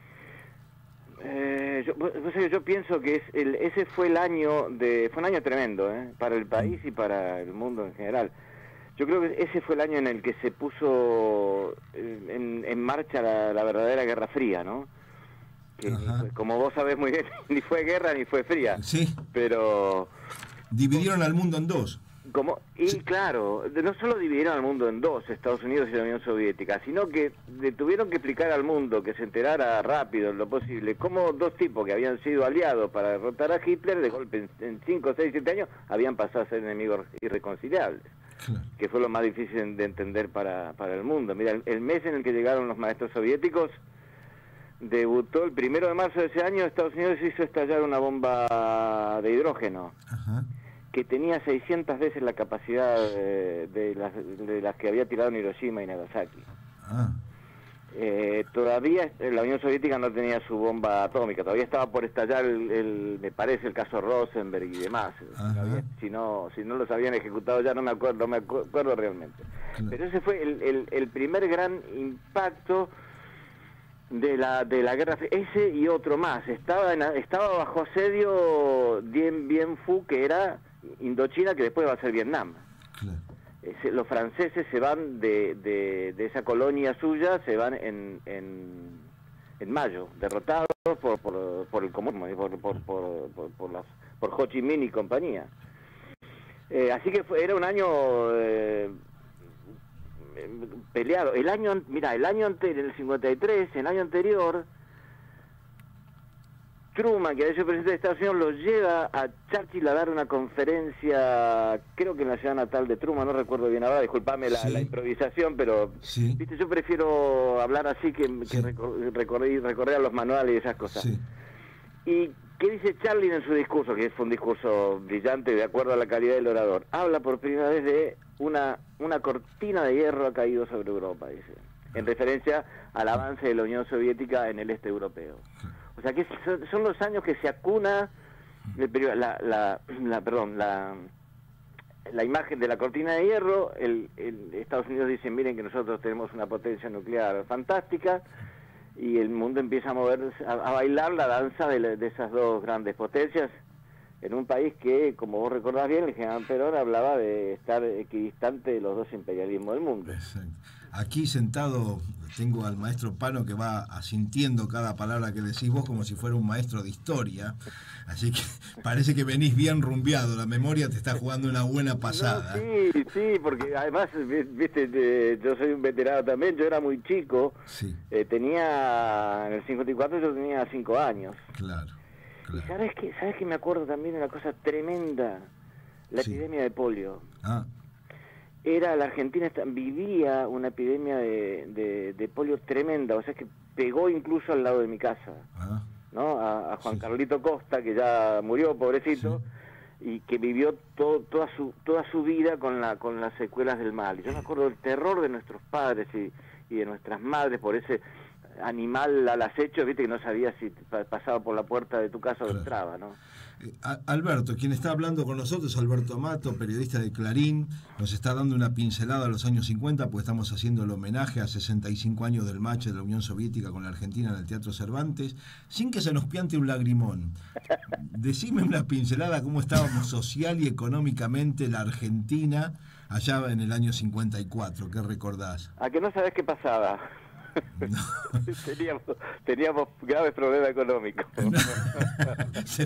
Eh, yo, vos sabés que yo pienso que es el, ese fue el año de fue un año tremendo, ¿eh? Para el país y para el mundo en general. Yo creo que ese fue el año en el que se puso en, en marcha la, la verdadera Guerra Fría, ¿no? Que, como vos sabés muy bien, ni fue guerra ni fue fría. Sí. Pero... dividieron al mundo en dos. Como, y sí. Claro, no solo dividieron al mundo en dos, Estados Unidos y la Unión Soviética, sino que le tuvieron que explicar al mundo, que se enterara rápido en lo posible, cómo dos tipos que habían sido aliados para derrotar a Hitler, de golpe en cinco, seis, siete años, habían pasado a ser enemigos irreconciliables. Claro. Que fue lo más difícil de entender para, para el mundo. Mira, el, el mes en el que llegaron los maestros soviéticos, debutó el primero de marzo de ese año. Estados Unidos hizo estallar una bomba de hidrógeno. Ajá. Que tenía seiscientas veces la capacidad de, de, las, de las que había tirado en Hiroshima y Nagasaki. Ah. Eh, todavía la Unión Soviética no tenía su bomba atómica, todavía estaba por estallar el, el me parece el caso Rosenberg y demás. Había, si no si no los habían ejecutado ya no me acuerdo, no me acuerdo realmente. Claro. Pero ese fue el, el, el primer gran impacto de la de la guerra, ese y otro más. Estaba en, estaba bajo asedio Dien Bien Phu, que era Indochina, que después va a ser Vietnam. Claro. Eh, los franceses se van de, de, de esa colonia suya, se van en en, en mayo, derrotados por por, por el comunismo, por por por, por, por, las, por Ho Chi Minh y compañía. Eh, así que fue, era un año eh, peleado. El año, mira, el año anterior, en el cincuenta y tres, el año anterior, Truman, que había sido presidente de Estados Unidos, lo lleva a Churchill a dar una conferencia, creo que en la ciudad natal de Truman, no recuerdo bien ahora, disculpame la, sí. la improvisación, pero sí. Viste, yo prefiero hablar así que, que sí. recorrer, recorrer los manuales y esas cosas. Sí. ¿Y qué dice Charlie en su discurso? Que fue un discurso brillante de acuerdo a la calidad del orador. Habla por primera vez de una, una cortina de hierro ha caído sobre Europa, dice, en referencia al avance de la Unión Soviética en el este europeo. O sea que son, son los años que se acuna el, la, la, la, perdón, la, la imagen de la cortina de hierro. El, el Estados Unidos dice, miren que nosotros tenemos una potencia nuclear fantástica, y el mundo empieza a moverse, a, a bailar la danza de, la, de esas dos grandes potencias en un país que, como vos recordás bien, el general Perón hablaba de estar equidistante de los dos imperialismos del mundo. Exacto. Aquí sentado tengo al maestro Pano, que va asintiendo cada palabra que decís vos como si fuera un maestro de historia, así que parece que venís bien rumbeado, la memoria te está jugando una buena pasada. No, sí, sí, porque además, viste, eh, yo soy un veterano también, yo era muy chico, sí. eh, tenía, en el cincuenta y cuatro yo tenía cinco años. Claro. Claro. ¿Y sabes qué? ¿Sabes qué me acuerdo también de una cosa tremenda? La sí. epidemia de polio. Ah. Era, la Argentina vivía una epidemia de, de, de polio tremenda, o sea que pegó incluso al lado de mi casa, ah. ¿no? A, a Juan sí. Carlito Costa, que ya murió, pobrecito, sí. y que vivió todo, toda su toda su vida con la con las secuelas del mal. Y yo me acuerdo del terror de nuestros padres y, y de nuestras madres por ese animal al acecho, viste, que no sabía si pasaba por la puerta de tu casa o entraba, ¿no? Eh, Alberto, quien está hablando con nosotros, Alberto Amato, periodista de Clarín, nos está dando una pincelada a los años cincuenta, pues estamos haciendo el homenaje a sesenta y cinco años del match de la Unión Soviética con la Argentina en el Teatro Cervantes, sin que se nos piante un lagrimón. Decime una pincelada cómo estábamos social y económicamente la Argentina allá en el año cincuenta y cuatro, ¿qué recordás? ¿A que no sabés qué pasaba? No. teníamos, teníamos graves problemas económicos. No, se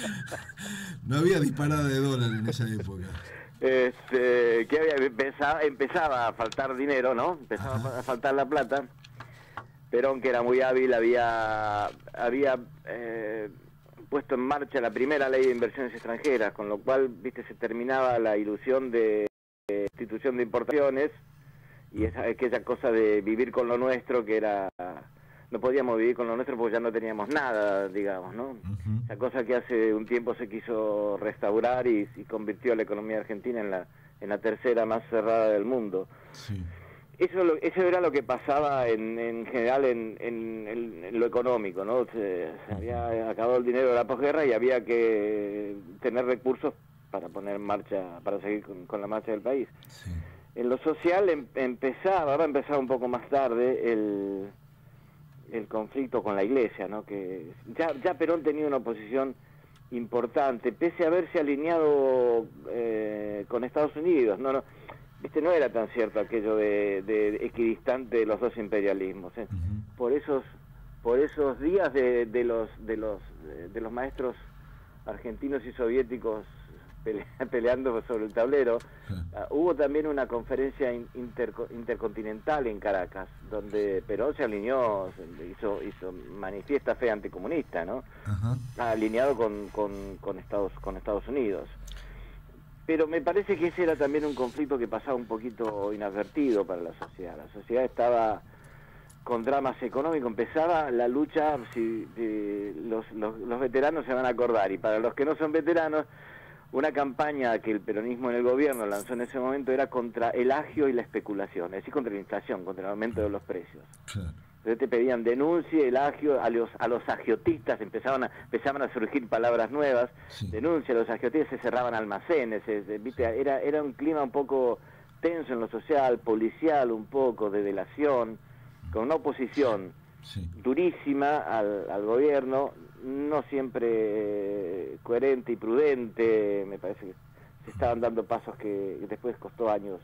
no había disparada de dólar en esa época. Este, que había, empezaba, empezaba a faltar dinero, ¿no? Empezaba Ajá. a faltar la plata. Perón, que era muy hábil, había, había eh, puesto en marcha la primera ley de inversiones extranjeras, con lo cual, viste, se terminaba la ilusión de, de institución de importaciones y esa, aquella cosa de vivir con lo nuestro, que era... No podíamos vivir con lo nuestro porque ya no teníamos nada, digamos, ¿no? Uh-huh. Esa cosa que hace un tiempo se quiso restaurar y, y convirtió a la economía argentina en la, en la tercera más cerrada del mundo. Sí. Eso, lo, eso era lo que pasaba en, en general en, en, en, en lo económico, ¿no? Se, se había acabado el dinero de la posguerra y había que tener recursos para poner en marcha, para seguir con, con la marcha del país. Sí. En lo social em, empezaba, ahora empezaba un poco más tarde, el... el conflicto con la Iglesia, ¿no? Que ya, ya Perón tenía una posición importante, pese a haberse alineado eh, con Estados Unidos, no, no, viste, no era tan cierto aquello de, de equidistante de los dos imperialismos, ¿eh? Uh-huh. Por esos, por esos días de, de los, de los, de los maestros argentinos y soviéticos pele, peleando sobre el tablero, sí. uh, hubo también una conferencia inter, intercontinental en Caracas, donde Perón se alineó, hizo, hizo manifiesta fe anticomunista, ¿no? Uh-huh. Alineado con, con, con, Estados, con Estados Unidos. Pero me parece que ese era también un conflicto que pasaba un poquito inadvertido para la sociedad. La sociedad estaba con dramas económicos, empezaba la lucha, si, si los, los, los veteranos se van a acordar, y para los que no son veteranos, una campaña que el peronismo en el gobierno lanzó en ese momento era contra el agio y la especulación, es decir, contra la inflación, contra el aumento de los precios. Claro. Entonces te pedían denuncia, el agio, a los, a los agiotistas empezaban a, empezaban a surgir palabras nuevas, sí. Denuncia, a los agiotistas se cerraban almacenes, se, se, ¿viste? Era, era un clima un poco tenso en lo social, policial un poco, de delación, con una oposición sí. durísima al, al gobierno, no siempre coherente y prudente. Me parece que se estaban dando pasos que después costó años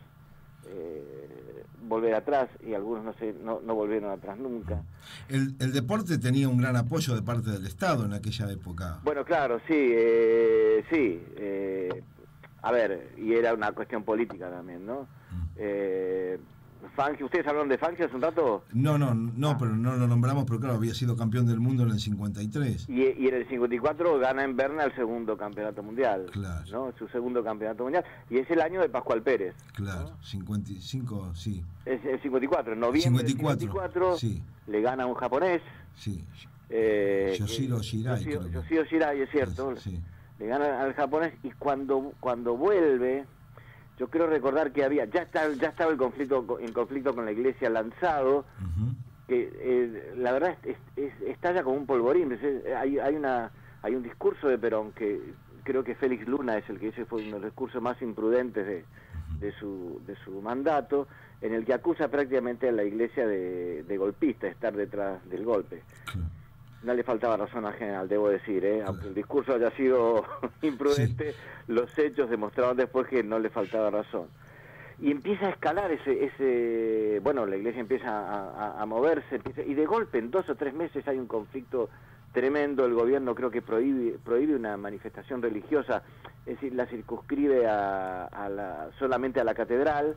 eh, volver atrás, y algunos no, se, no, no volvieron atrás nunca. El, el deporte tenía un gran apoyo de parte del Estado en aquella época. Bueno, claro, sí, eh, sí. Eh, a ver, y era una cuestión política también, ¿no? Eh, Fangio, ¿ustedes hablaron de Fangio hace un rato? No, no, no, ah. pero no lo nombramos, pero claro, había sido campeón del mundo en el cincuenta y tres. Y, y en el cincuenta y cuatro gana en Berna el segundo campeonato mundial. Claro. ¿No? Su segundo campeonato mundial. Y es el año de Pascual Pérez. Claro, ¿no? cincuenta y cinco, sí. Es el cincuenta y cuatro, en noviembre cincuenta y cuatro, del cincuenta y cuatro sí. Le gana a un japonés. Sí. Eh, Yoshiro Shirai. Yoshiro, Yoshiro Shirai, es cierto. Sí. Le gana al japonés, y cuando, cuando vuelve... Yo creo recordar que había, ya estaba, ya estaba el conflicto, el conflicto con la Iglesia lanzado, uh-huh. que eh, la verdad es, es, estalla como un polvorín. Es, hay, hay una, hay un discurso de Perón que creo que Félix Luna es el que dice, fue uno de los discursos más imprudentes de, de su, de su mandato, en el que acusa prácticamente a la Iglesia de, de golpista, de estar detrás del golpe. Uh-huh. No le faltaba razón al general, debo decir, ¿eh? Aunque el discurso haya sido imprudente, sí. Los hechos demostraron después que no le faltaba razón. Y empieza a escalar ese, ese bueno, la Iglesia empieza a, a, a moverse, empieza, y de golpe en dos o tres meses hay un conflicto tremendo. El gobierno creo que prohíbe, prohíbe una manifestación religiosa, es decir, la circunscribe a, a la, solamente a la catedral.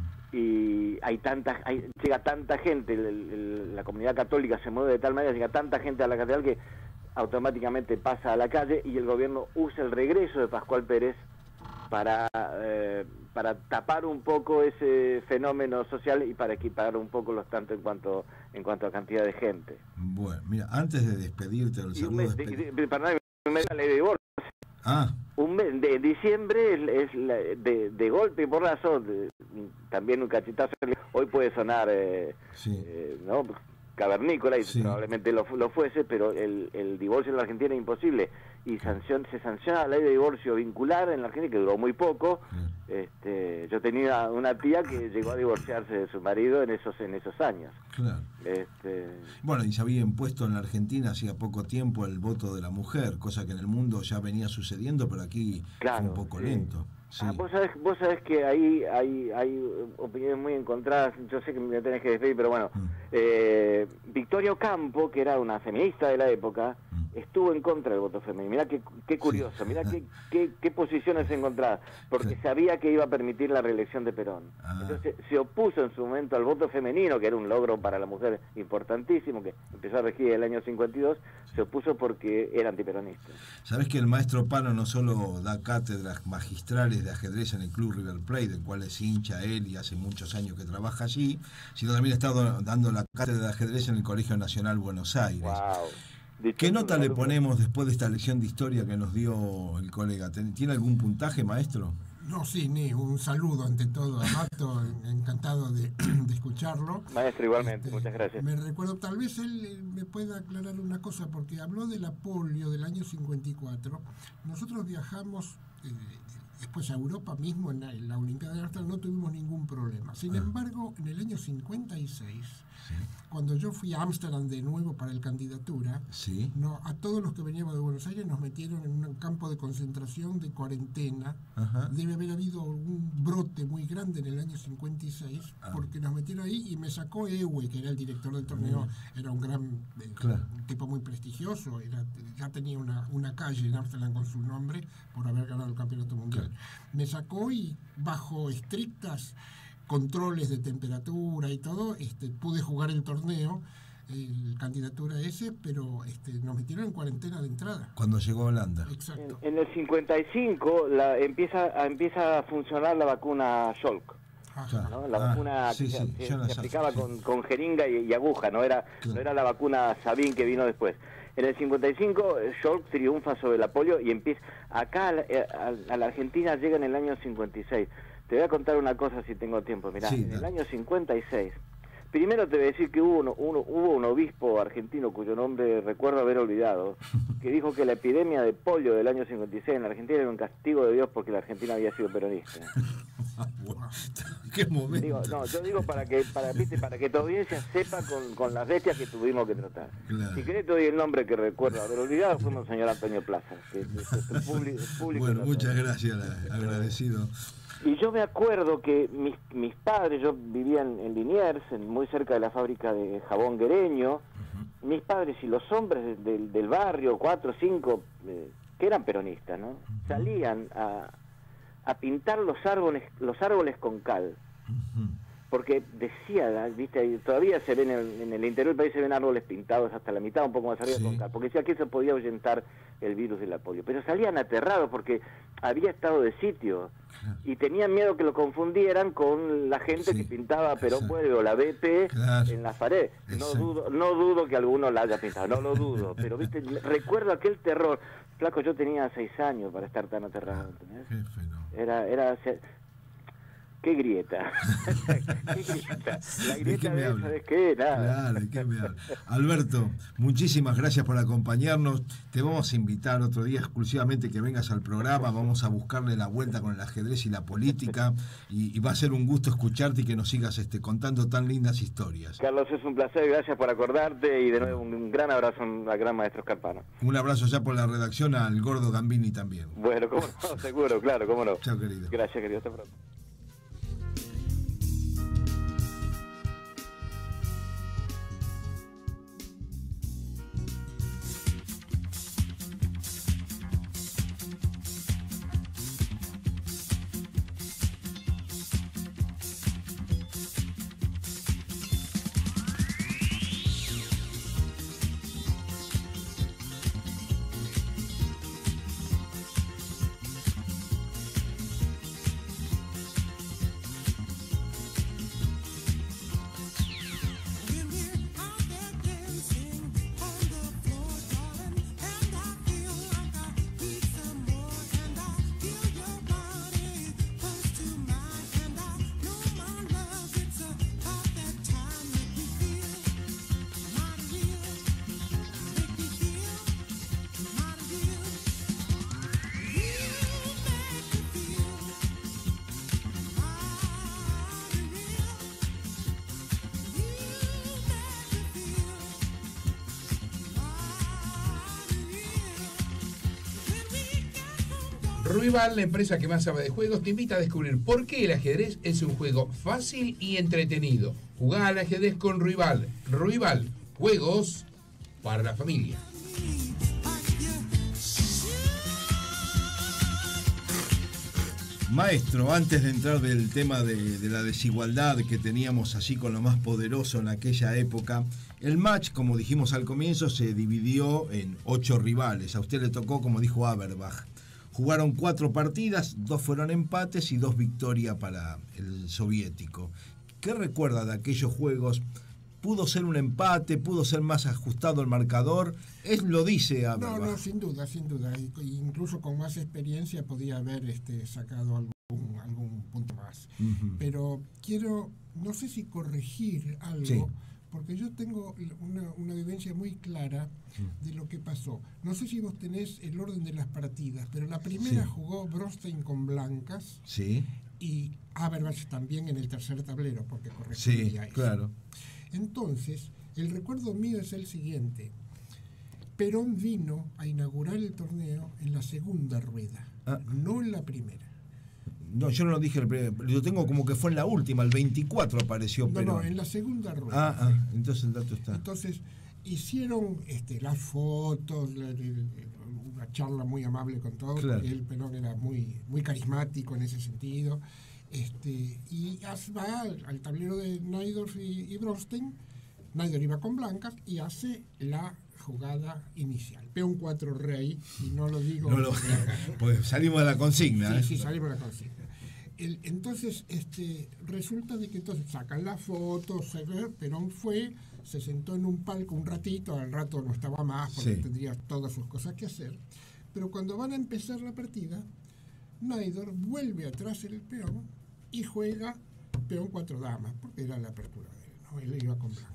Y hay tanta, hay, llega tanta gente, el, el, la comunidad católica se mueve de tal manera, llega tanta gente a la catedral que automáticamente pasa a la calle, y el gobierno usa el regreso de Pascual Pérez para, eh, para tapar un poco ese fenómeno social y para equiparar un poco los tantos en cuanto en cuanto a cantidad de gente. Bueno, mira, antes de despedirte, el saludo... De, de, de, perdón, un mes de ley de divorcio. Ah. Un mes de diciembre es, es la, de, de golpe y porrazo, de, también un cachetazo. Hoy puede sonar eh, sí. eh, ¿no? cavernícola, y sí. probablemente lo, lo fuese, pero el, el divorcio en la Argentina es imposible, y sancion, se sanciona la ley de divorcio vincular en la Argentina, que duró muy poco. Sí. Este, yo tenía una tía que llegó a divorciarse de su marido en esos en esos años. Claro. Este... Bueno, y se había impuesto en la Argentina hacía poco tiempo el voto de la mujer, cosa que en el mundo ya venía sucediendo, pero aquí claro, fue un poco sí. lento. Sí. Ah, vos sabés, vos sabés que ahí hay, hay opiniones muy encontradas. Yo sé que me tenés que despedir, pero bueno, mm. eh, Victoria Ocampo, que era una feminista de la época, mm. estuvo en contra del voto femenino. Mirá qué, qué curioso, sí. mirá qué, qué, qué posiciones encontradas, porque sí. sabía que iba a permitir la reelección de Perón. Ah. Entonces se opuso en su momento al voto femenino, que era un logro para la mujer importantísimo, que empezó a regir en el año cincuenta y dos, se opuso porque era antiperonista. Sabés que el maestro Pano no solo da cátedras magistrales de ajedrez en el Club River Plate, del cual es hincha él y hace muchos años que trabaja allí, sino también está dando la cátedra de ajedrez en el Colegio Nacional Buenos Aires. Wow. ¿Qué nota le ponemos después de esta lección de historia que nos dio el colega? ¿Tiene algún puntaje, maestro? No, sí, ni un saludo ante todo a Mato, encantado de, de escucharlo. Maestro, igualmente, este, muchas gracias. Me recuerdo, tal vez él me pueda aclarar una cosa, porque habló de la polio del año cincuenta y cuatro. Nosotros viajamos eh, después a Europa mismo, en la, en la Olimpiada de Amsterdam, no tuvimos ningún problema. Sin ah. embargo, en el año cincuenta y seis... Sí. Cuando yo fui a Ámsterdam de nuevo para la candidatura, sí. no, a todos los que veníamos de Buenos Aires nos metieron en un campo de concentración de cuarentena. Ajá. Debe haber habido un brote muy grande en el año cincuenta y seis, ah. porque nos metieron ahí y me sacó Ewe, que era el director del torneo, mm. era un gran eh, claro. un tipo muy prestigioso, era, ya tenía una, una calle en Ámsterdam con su nombre por haber ganado el campeonato mundial. Claro. Me sacó y bajo estrictas controles de temperatura y todo, este, pude jugar el torneo, el candidatura ese, pero este, nos metieron en cuarentena de entrada. Cuando llegó a Holanda. Exacto. En, en el cincuenta y cinco la, empieza, a, empieza a funcionar la vacuna Schalk. ¿No? La ah, vacuna sí, que sí, se, se aplicaba sí. con, con jeringa y, y aguja, no era, claro. no era la vacuna Sabin que vino después. En el cincuenta y cinco, Schalk triunfa sobre la polio y empieza. Acá a la, a, a la Argentina llega en el año cincuenta y seis. Te voy a contar una cosa si tengo tiempo. Mirá, sí, en el año cincuenta y seis, primero te voy a decir que hubo, uno, uno, hubo un obispo argentino cuyo nombre recuerdo haber olvidado, que dijo que la epidemia de polio del año cincuenta y seis en la Argentina era un castigo de Dios porque la Argentina había sido peronista. ¿Qué momento? Digo, no, yo digo para que para, ¿viste? para que tu audiencia sepa con, con las bestias que tuvimos que tratar. Claro. Si querés te doy el nombre que recuerdo haber olvidado, fue Monseñor Antonio Plaza. Que, que, que el público, el público bueno, muchas gracias, agradecido. Y yo me acuerdo que mis, mis padres, yo vivía en, en Liniers, en, muy cerca de la fábrica de jabón Guereño, uh-huh. mis padres y los hombres de, de, del barrio, cuatro o cinco, eh, que eran peronistas, ¿no? Uh-huh. Salían a, a pintar los árboles, los árboles con cal. Uh-huh. Porque decía, viste, todavía se ven en el, en el interior del país, se ven árboles pintados hasta la mitad, un poco más arriba sí. con cal, porque decía que eso podía ahuyentar el virus de la polio. Pero salían aterrados porque había estado de sitio y tenían miedo que lo confundieran con la gente sí. que pintaba Perón Pueblo o la B P claro. en las paredes. No dudo, no dudo que alguno la haya pintado, no lo dudo, pero viste, recuerdo aquel terror. Flaco, yo tenía seis años para estar tan aterrado, ¿entendés? Era, era... ¿Qué grieta? ¿Qué grieta? La grieta de, de ¿sabes qué? Nada. Claro, ¿de qué me habla? Alberto, muchísimas gracias por acompañarnos. Te vamos a invitar otro día exclusivamente que vengas al programa. Vamos a buscarle la vuelta con el ajedrez y la política. Y, y va a ser un gusto escucharte y que nos sigas este, contando tan lindas historias. Carlos, es un placer. Gracias por acordarte. Y de nuevo un gran abrazo al gran maestro Scarpano. Un abrazo ya por la redacción al gordo Gambini también. Bueno, cómo no, seguro, claro, cómo no. Chao, querido. Gracias, querido. Hasta pronto. Ruibal, la empresa que más sabe de juegos, te invita a descubrir por qué el ajedrez es un juego fácil y entretenido. Jugá al ajedrez con Ruibal. Ruibal, juegos para la familia. Maestro, antes de entrar del tema de, de la desigualdad que teníamos allí con lo más poderoso en aquella época, el match, como dijimos al comienzo, se dividió en ocho rivales. A usted le tocó, como dijo Averbach. Jugaron cuatro partidas, dos fueron empates y dos victorias para el soviético. ¿Qué recuerda de aquellos juegos? ¿Pudo ser un empate? ¿Pudo ser más ajustado el marcador? Es lo dice Averbach. No, no, sin duda, sin duda. Incluso con más experiencia podía haber este, sacado algún, algún punto más. Uh-huh. Pero quiero, no sé si corregir algo, sí, porque yo tengo una, una vivencia muy clara de lo que pasó. No sé si vos tenés el orden de las partidas, pero la primera sí. jugó Bronstein con blancas. Sí. Y Averbach también en el tercer tablero, porque correspondía a eso. Sí, claro. Entonces, el recuerdo mío es el siguiente. Perón vino a inaugurar el torneo en la segunda rueda, ah. no en la primera. No, yo no lo dije el primero. Yo tengo como que fue en la última, el veinticuatro apareció no, Perón. No, en la segunda rueda. Ah, ah, entonces el dato está. Entonces, hicieron este, las fotos, la, la, una charla muy amable con todos, claro, porque el Perón era muy, muy carismático en ese sentido. Este, y va al, al tablero de Najdorf y, y Bronstein. Najdorf iba con blancas y hace la jugada inicial. Peón cuatro rey, y no lo digo... No lo, pues salimos de la consigna. Sí, ¿eh? sí, salimos de la consigna. El, entonces, este, resulta de que entonces sacan la foto, se ve, Perón fue, se sentó en un palco un ratito, al rato no estaba más porque sí. tendría todas sus cosas que hacer, pero cuando van a empezar la partida, Najdorf vuelve atrás el peón y juega peón cuatro damas, porque era la apertura de él, ¿no? Él iba con blancas.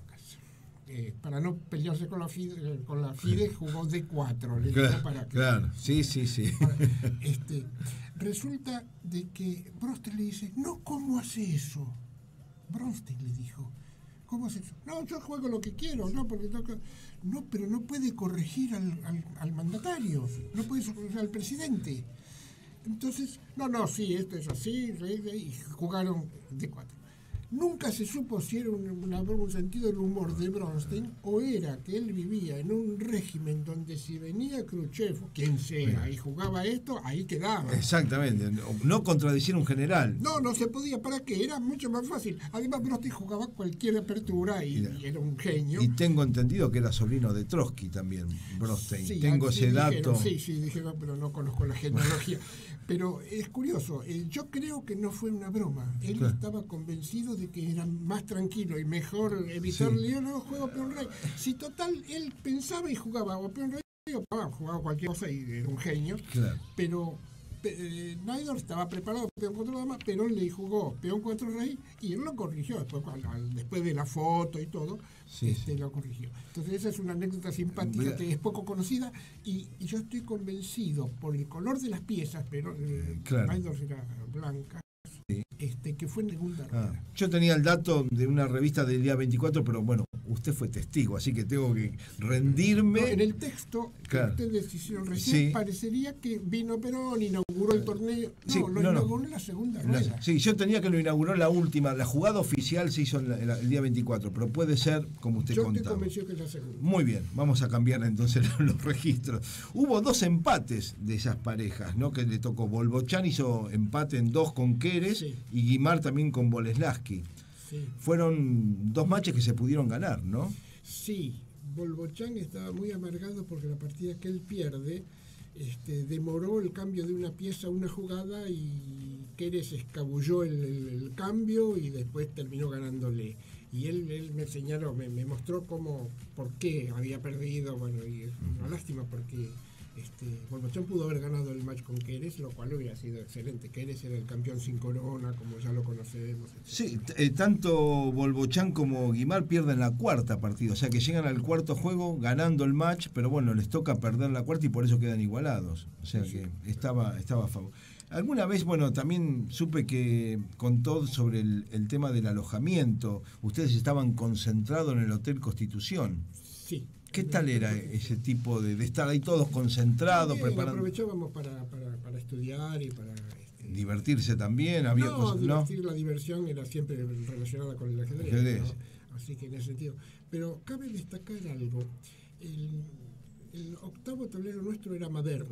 Eh, para no pelearse con la FIDE, con la FIDE jugó D cuatro. Le claro, para que, claro, sí, sí, sí. Para, este, resulta de que Bronstein le dice, no, ¿cómo hace eso? Bronstein le dijo, ¿cómo hace eso? No, yo juego lo que quiero, no, porque toca... No, pero no puede corregir al, al, al mandatario, no puede corregir al presidente. Entonces, no, no, sí, esto es así, y jugaron D cuatro. Nunca se supo si era un, una, un sentido del humor de Bronstein o era que él vivía en un régimen donde si venía Khrushchev, quien sea, y jugaba esto, ahí quedaba. Exactamente, no contradecir un general. No, no se podía, ¿para qué? Era mucho más fácil. Además, Bronstein jugaba cualquier apertura y, y era un genio. Y tengo entendido que era sobrino de Trotsky también, Bronstein. Sí, tengo ese dato. Dijeron, sí, sí, dijeron, pero no conozco la genealogía. Pero es curioso, eh, yo creo que no fue una broma. Él claro. estaba convencido de que era más tranquilo y mejor evitar sí. lío, no juego peón rey. Si total, él pensaba y jugaba o peón rey o jugaba cualquier cosa y era un genio. Claro. Pero eh, Najdorf estaba preparado peón cuatro damas, Perón le jugó peón cuatro rey y él lo corrigió después, al, después de la foto y todo. Sí, este, sí. Lo corrigió. Entonces esa es una anécdota simpática que es poco conocida y, y yo estoy convencido por el color de las piezas, pero eh, claro. Najdorf era blanca, sí. este, que fue en segunda rueda. Ah, yo tenía el dato de una revista del día veinticuatro, pero bueno, usted fue testigo, así que tengo que rendirme. No, en el texto claro. que ustedes hicieron recién, sí. parecería que vino Perón, inauguró el torneo. No, sí, lo no, inauguró no. en la segunda rueda. La, sí, yo tenía que lo inauguró en la última. La jugada oficial se hizo en la, en la, el día veinticuatro, pero puede ser como usted yo contaba. Yo te convenció que es la segunda. Muy bien, vamos a cambiar entonces los registros. Hubo dos empates de esas parejas, ¿no? Que le tocó. Bolbochán hizo empate en dos con Keres sí. y Guimard también con Boleslaski. Sí. Fueron dos matches que se pudieron ganar, ¿no? Sí, Bolbochán estaba muy amargado porque la partida que él pierde este, demoró el cambio de una pieza a una jugada y Keres escabulló el, el, el cambio y después terminó ganándole. Y él, él me enseñó, me, me mostró cómo, por qué había perdido, bueno, y es una lástima porque este, Bolbochán pudo haber ganado el match con Keres, lo cual hubiera sido excelente. Keres era el campeón sin corona, como ya lo conocemos. etcétera. Sí, eh, tanto Bolbochán como Guimard pierden la cuarta partida, o sea que llegan al cuarto juego ganando el match, pero bueno, les toca perder la cuarta y por eso quedan igualados. O sea sí. que estaba, estaba a favor. Alguna vez, bueno, también supe que contó sobre el, el tema del alojamiento. Ustedes estaban concentrados en el Hotel Constitución. Sí. ¿Qué tal era ese tipo de, de estar ahí todos concentrados, sí, preparando? Aprovechábamos para, para, para estudiar y para... Este... Divertirse también, había no, cosas, divertir, ¿no? La diversión era siempre relacionada con el ajedrez, ajedrez. ¿no? Así que en ese sentido. Pero cabe destacar algo. El, el octavo tablero nuestro era Maderna.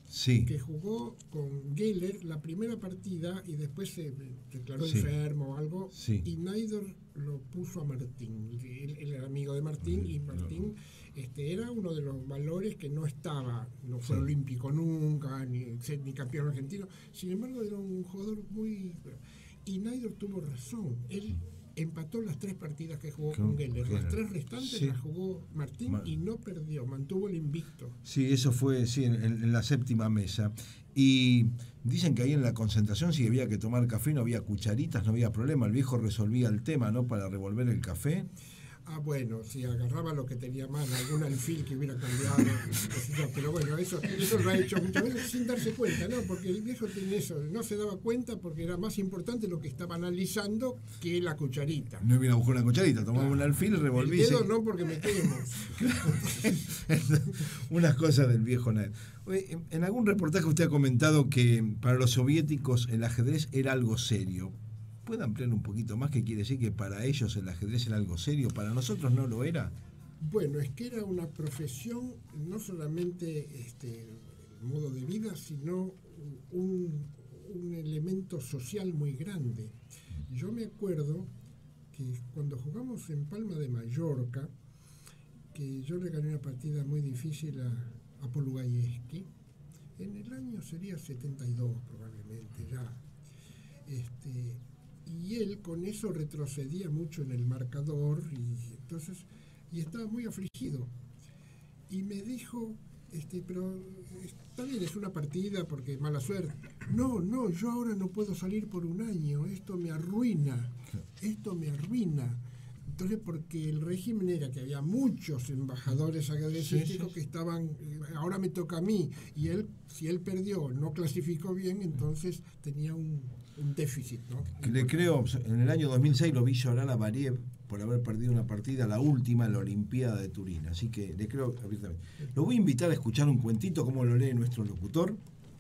sí. que jugó con Geller la primera partida y después se declaró Sí. enfermo o algo, Sí. y Naidor lo puso a Martín. Él, él era amigo de Martín, y Martín este, era uno de los valores que no estaba, no fue Sí. olímpico nunca, ni, ni campeón argentino. Sin embargo, era un jugador muy... Y Naidor tuvo razón. Él empató las tres partidas que jugó Con con Geller. Geller. Las tres restantes Sí. las jugó Martín Ma- y no perdió, mantuvo el invicto. Sí, eso fue sí, en, en la séptima mesa. Y dicen que ahí en la concentración, si había que tomar café, no había cucharitas, no había problema. El viejo resolvía el tema, ¿no? Para revolver el café. Ah, bueno, si agarraba lo que tenía mal, algún alfil que hubiera cambiado, qué sé yo, pero bueno, eso, eso lo ha hecho muchas veces sin darse cuenta, ¿no? Porque el viejo tiene eso, no se daba cuenta porque era más importante lo que estaba analizando que la cucharita. No iba a buscar una cucharita, tomaba un alfil, revolvía. El y dedo se- no, porque me quemo. Unas cosas del viejo Naid. Oye, en- En algún reportaje usted ha comentado que para los soviéticos el ajedrez era algo serio. ¿Puede ampliar un poquito más qué quiere decir que para ellos el ajedrez era algo serio? ¿Para nosotros no lo era? Bueno, es que era una profesión, no solamente este modo de vida, sino un, un elemento social muy grande. Yo me acuerdo que cuando jugamos en Palma de Mallorca, que yo le gané una partida muy difícil a, a Polugayeski, en el año sería setenta y dos probablemente ya. Este, y él con eso retrocedía mucho en el marcador y entonces y estaba muy afligido y me dijo este pero está bien, es una partida porque mala suerte. No, no, yo ahora no puedo salir por un año, esto me arruina, esto me arruina. Entonces, porque el régimen era que había muchos embajadores ajedrecísticos Sí, sí. que estaban, eh, ahora me toca a mí, y él, si él perdió, no clasificó bien, entonces tenía un, un déficit, ¿no? Le creo, en el año dos mil seis lo vi llorar a Variev por haber perdido una partida, la última en la Olimpiada de Turín. Así que le creo abiertamente. Lo voy a invitar a escuchar un cuentito, como lo lee nuestro locutor.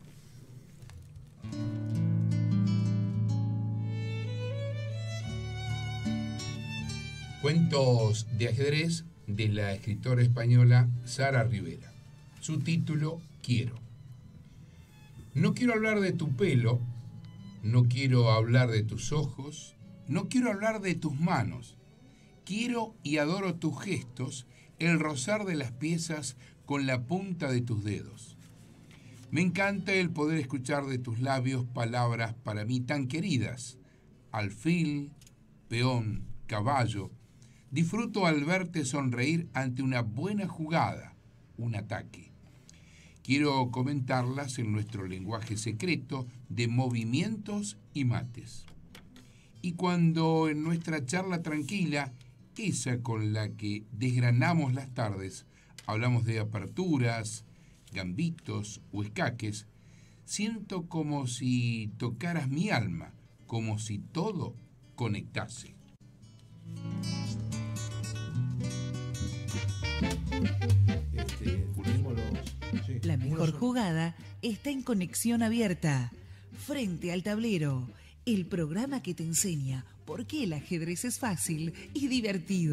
Cuentos de ajedrez de la escritora española Sara Rivera. Su título, Quiero. No quiero hablar de tu pelo, no quiero hablar de tus ojos, no quiero hablar de tus manos. Quiero y adoro tus gestos, el rozar de las piezas con la punta de tus dedos. Me encanta el poder escuchar de tus labios palabras para mí tan queridas. Alfil, peón, caballo. Disfruto al verte sonreír ante una buena jugada, un ataque. Quiero comentarlas en nuestro lenguaje secreto de movimientos y mates. Y cuando en nuestra charla tranquila, esa con la que desgranamos las tardes, hablamos de aperturas, gambitos o escaques, siento como si tocaras mi alma, como si todo conectase. Este, unimos los- sí. La mejor Unos- jugada está en Conexión Abierta, frente al tablero, el programa que te enseña por qué el ajedrez es fácil y divertido.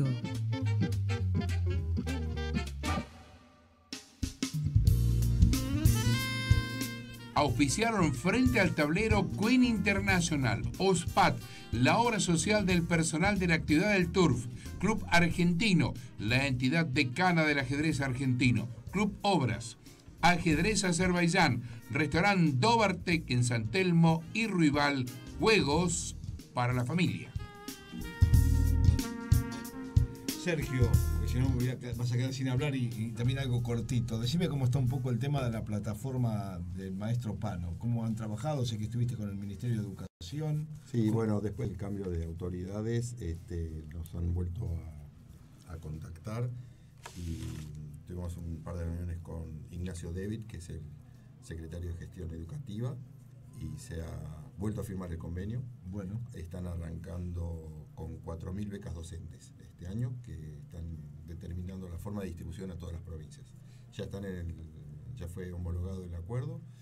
Auspiciaron frente al tablero Queen International, OSPAT, la obra social del personal de la actividad del Turf, Club Argentino, la entidad decana del ajedrez argentino, Club Obras, Ajedrez Azerbaiyán, Restaurant Dobartek en San Telmo y Ruibal, juegos para la familia. Sergio, porque si no me voy a quedar- vas a quedar sin hablar y, y también algo cortito. Decime cómo está un poco el tema de la plataforma del maestro Pano. ¿Cómo han trabajado? Sé que estuviste con el Ministerio de Educación. Sí, bueno, después del cambio de autoridades este, nos han vuelto a, a contactar y tuvimos un par de reuniones con Ignacio David, que es el secretario de Gestión Educativa, y se ha vuelto a firmar el convenio. Bueno, Están arrancando con cuatro mil becas docentes este año, que están determinando la forma de distribución a todas las provincias. Ya están en el, ya fue homologado el acuerdo,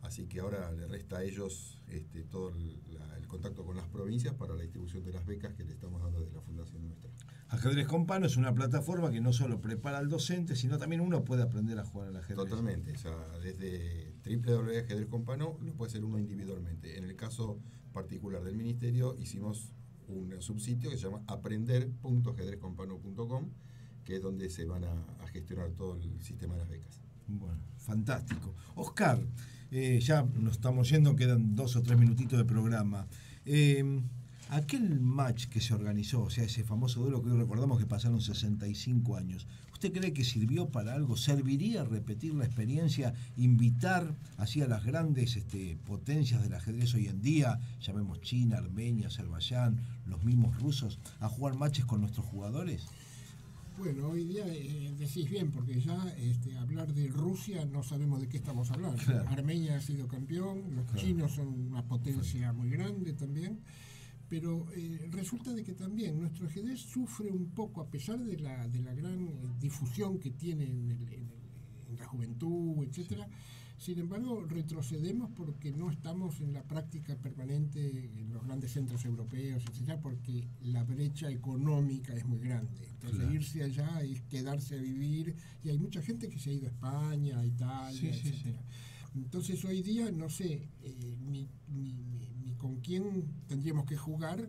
Así que ahora le resta a ellos este, todo el, la, el contacto con las provincias para la distribución de las becas que le estamos dando desde la fundación nuestra. Ajedrez con Pano es una plataforma que no solo prepara al docente, sino también uno puede aprender a jugar al ajedrez. Totalmente, o sea, desde doble u doble u doble u punto ajedrez con Pano lo puede hacer uno individualmente. En el caso particular del ministerio hicimos un subsitio que se llama aprender punto ajedrez con pano punto com, que es donde se van a, a gestionar todo el sistema de las becas. Bueno, fantástico. Oscar, eh, ya nos estamos yendo, quedan dos o tres minutitos de programa. Eh, aquel match que se organizó, o sea, ese famoso duelo que hoy recordamos que pasaron sesenta y cinco años, ¿usted cree que sirvió para algo? ¿Serviría repetir la experiencia, invitar así a las grandes este, potencias del ajedrez hoy en día, llamemos China, Armenia, Azerbaiyán, los mismos rusos, a jugar matches con nuestros jugadores? Bueno, hoy día eh, decís bien, porque ya este, hablar de Rusia no sabemos de qué estamos hablando. Claro. Armenia ha sido campeón, los Claro. chinos son una potencia muy grande también, pero eh, resulta de que también nuestro ajedrez sufre un poco, a pesar de la, de la gran eh, difusión que tiene en, el, en, el, en la juventud, etcétera. Sin embargo, retrocedemos porque no estamos en la práctica permanente en los grandes centros europeos, etcétera, porque la brecha económica es muy grande. Entonces, Claro. irse allá es quedarse a vivir, y hay mucha gente que se ha ido a España, a Italia, Sí, sí, etcétera. Entonces, hoy día no sé eh, ni, ni, ni, ni con quién tendríamos que jugar,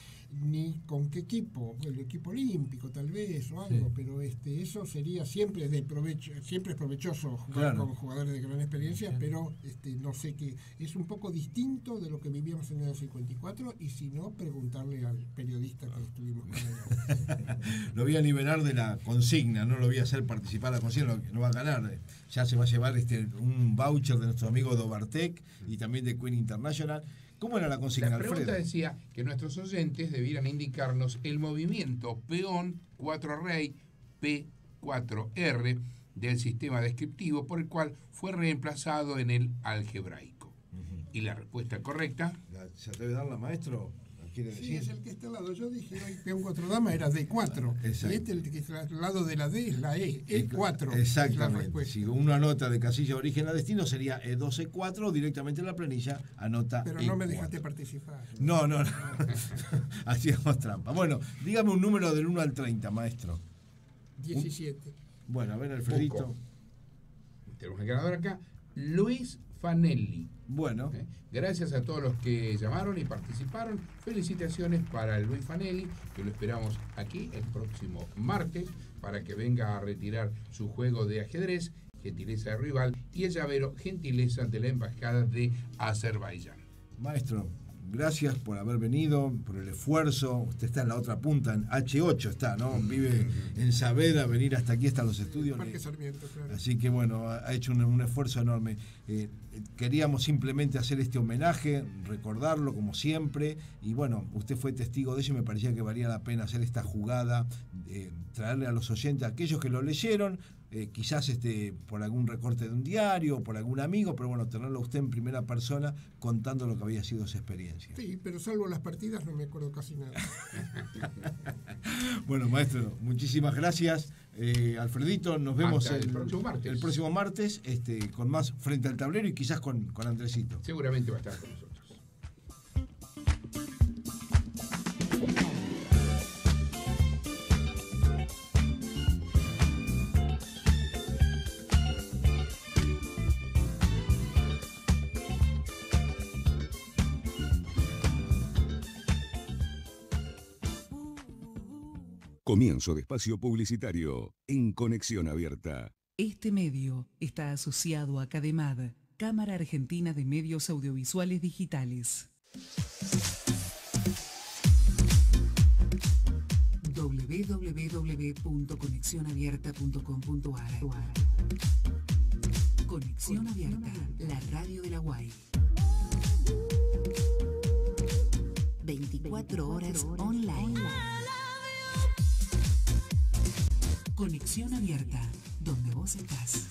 ni con qué equipo, el equipo olímpico tal vez o algo, Sí. pero este eso sería siempre de provecho, siempre es provechoso jugar Claro. con jugadores de gran experiencia, Sí. pero este no sé qué, es un poco distinto de lo que vivíamos en el cincuenta y cuatro, y si no, preguntarle al periodista que estuvimos con él. Lo voy a liberar de la consigna, no lo voy a hacer participar a la consigna, no va a ganar. Ya se va a llevar este un voucher de nuestro amigo Dobartec y también de Queen International. ¿Cómo era la consigna, La pregunta Alfredo? decía que nuestros oyentes debieran indicarnos el movimiento peón cuatro rey P cuatro R del sistema descriptivo por el cual fue reemplazado en el algebraico. Uh-huh. Y la respuesta correcta, La- ¿Se atreve a darla, maestro? ¿La quiere Sí, decir? es el que está al lado. Yo dije, hoy peón cuatro dama era D cuatro. Exacto. Y este, el que está al lado de la D, es la E, E cuatro. Es la Exactamente. respuesta. Si uno anota de casilla de origen a destino sería E doce cuatro, directamente en la planilla anota Pero E no me cuatro. dejaste participar. No, no, no. Hacíamos trampa. Bueno, dígame un número del uno al treinta, maestro. diecisiete. Bueno, a ver, Alfredito. Poco. tenemos el ganador acá, Luis Fanelli. Bueno. ¿Eh? Gracias a todos los que llamaron y participaron. Felicitaciones para Luis Fanelli, que lo esperamos aquí el próximo martes para que venga a retirar su juego de ajedrez, gentileza de rival, y el llavero, gentileza de la Embajada de Azerbaiyán. Maestro, gracias por haber venido, por el esfuerzo. Usted está en la otra punta, en hache ocho está, ¿no? Vive en Saavedra, venir hasta aquí, hasta los estudios. Parque Sarmiento, claro. Así que bueno, ha hecho un, un esfuerzo enorme. Eh, queríamos simplemente hacer este homenaje, recordarlo como siempre, y bueno, usted fue testigo de ello y me parecía que valía la pena hacer esta jugada, eh, traerle a los oyentes, a aquellos que lo leyeron, eh, quizás este por algún recorte de un diario, por algún amigo, pero bueno, tenerlo a usted en primera persona contando lo que había sido esa experiencia. Sí, pero salvo las partidas no me acuerdo casi nada. Bueno, maestro, muchísimas gracias. Eh, Alfredito, nos vemos Hasta el próximo martes. el próximo martes este, con más Frente al Tablero y quizás con, con Andresito. Seguramente va a estar con nosotros. Comienzo de espacio publicitario en Conexión Abierta. Este medio está asociado a CADEMAD, Cámara Argentina de Medios Audiovisuales Digitales. doble u doble u doble u punto conexión abierta punto com punto a r. Conexión Abierta, la radio de la U A I. veinticuatro horas online. Conexión Abierta, donde vos estás.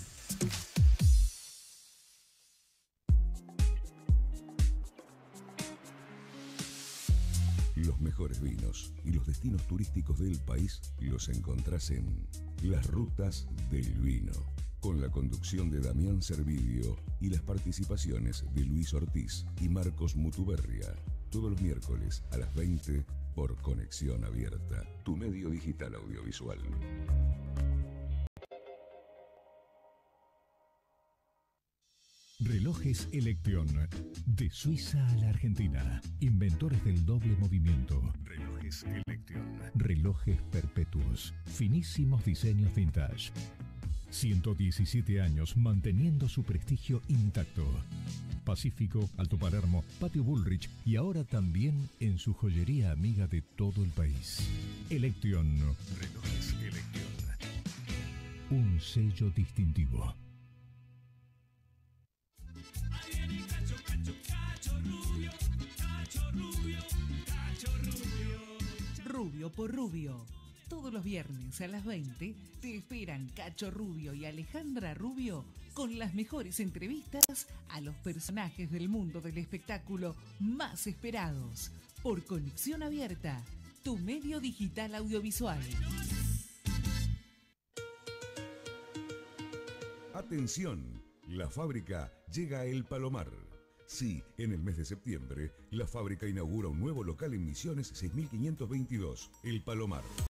Los mejores vinos y los destinos turísticos del país los encontrás en Las Rutas del Vino. con la conducción de Damián Servidio y las participaciones de Luis Ortiz y Marcos Mutuberria. Todos los miércoles a las veinte por Conexión Abierta, tu medio digital audiovisual. Relojes Electron, de Suiza a la Argentina. Inventores del doble movimiento. Relojes Electron. Relojes Perpetuos. Finísimos diseños vintage. ciento diecisiete años manteniendo su prestigio intacto. Pacífico, Alto Palermo, Patio Bullrich y ahora también en su joyería amiga de todo el país. Electron. Relojes Electron. Un sello distintivo. Rubio por Rubio. Todos los viernes a las veinte te esperan Cacho Rubio y Alejandra Rubio con las mejores entrevistas a los personajes del mundo del espectáculo más esperados. Por Conexión Abierta, tu medio digital audiovisual. Atención, la fábrica llega a El Palomar. Sí, en el mes de septiembre, la fábrica inaugura un nuevo local en Misiones seis mil quinientos veintidós, El Palomar.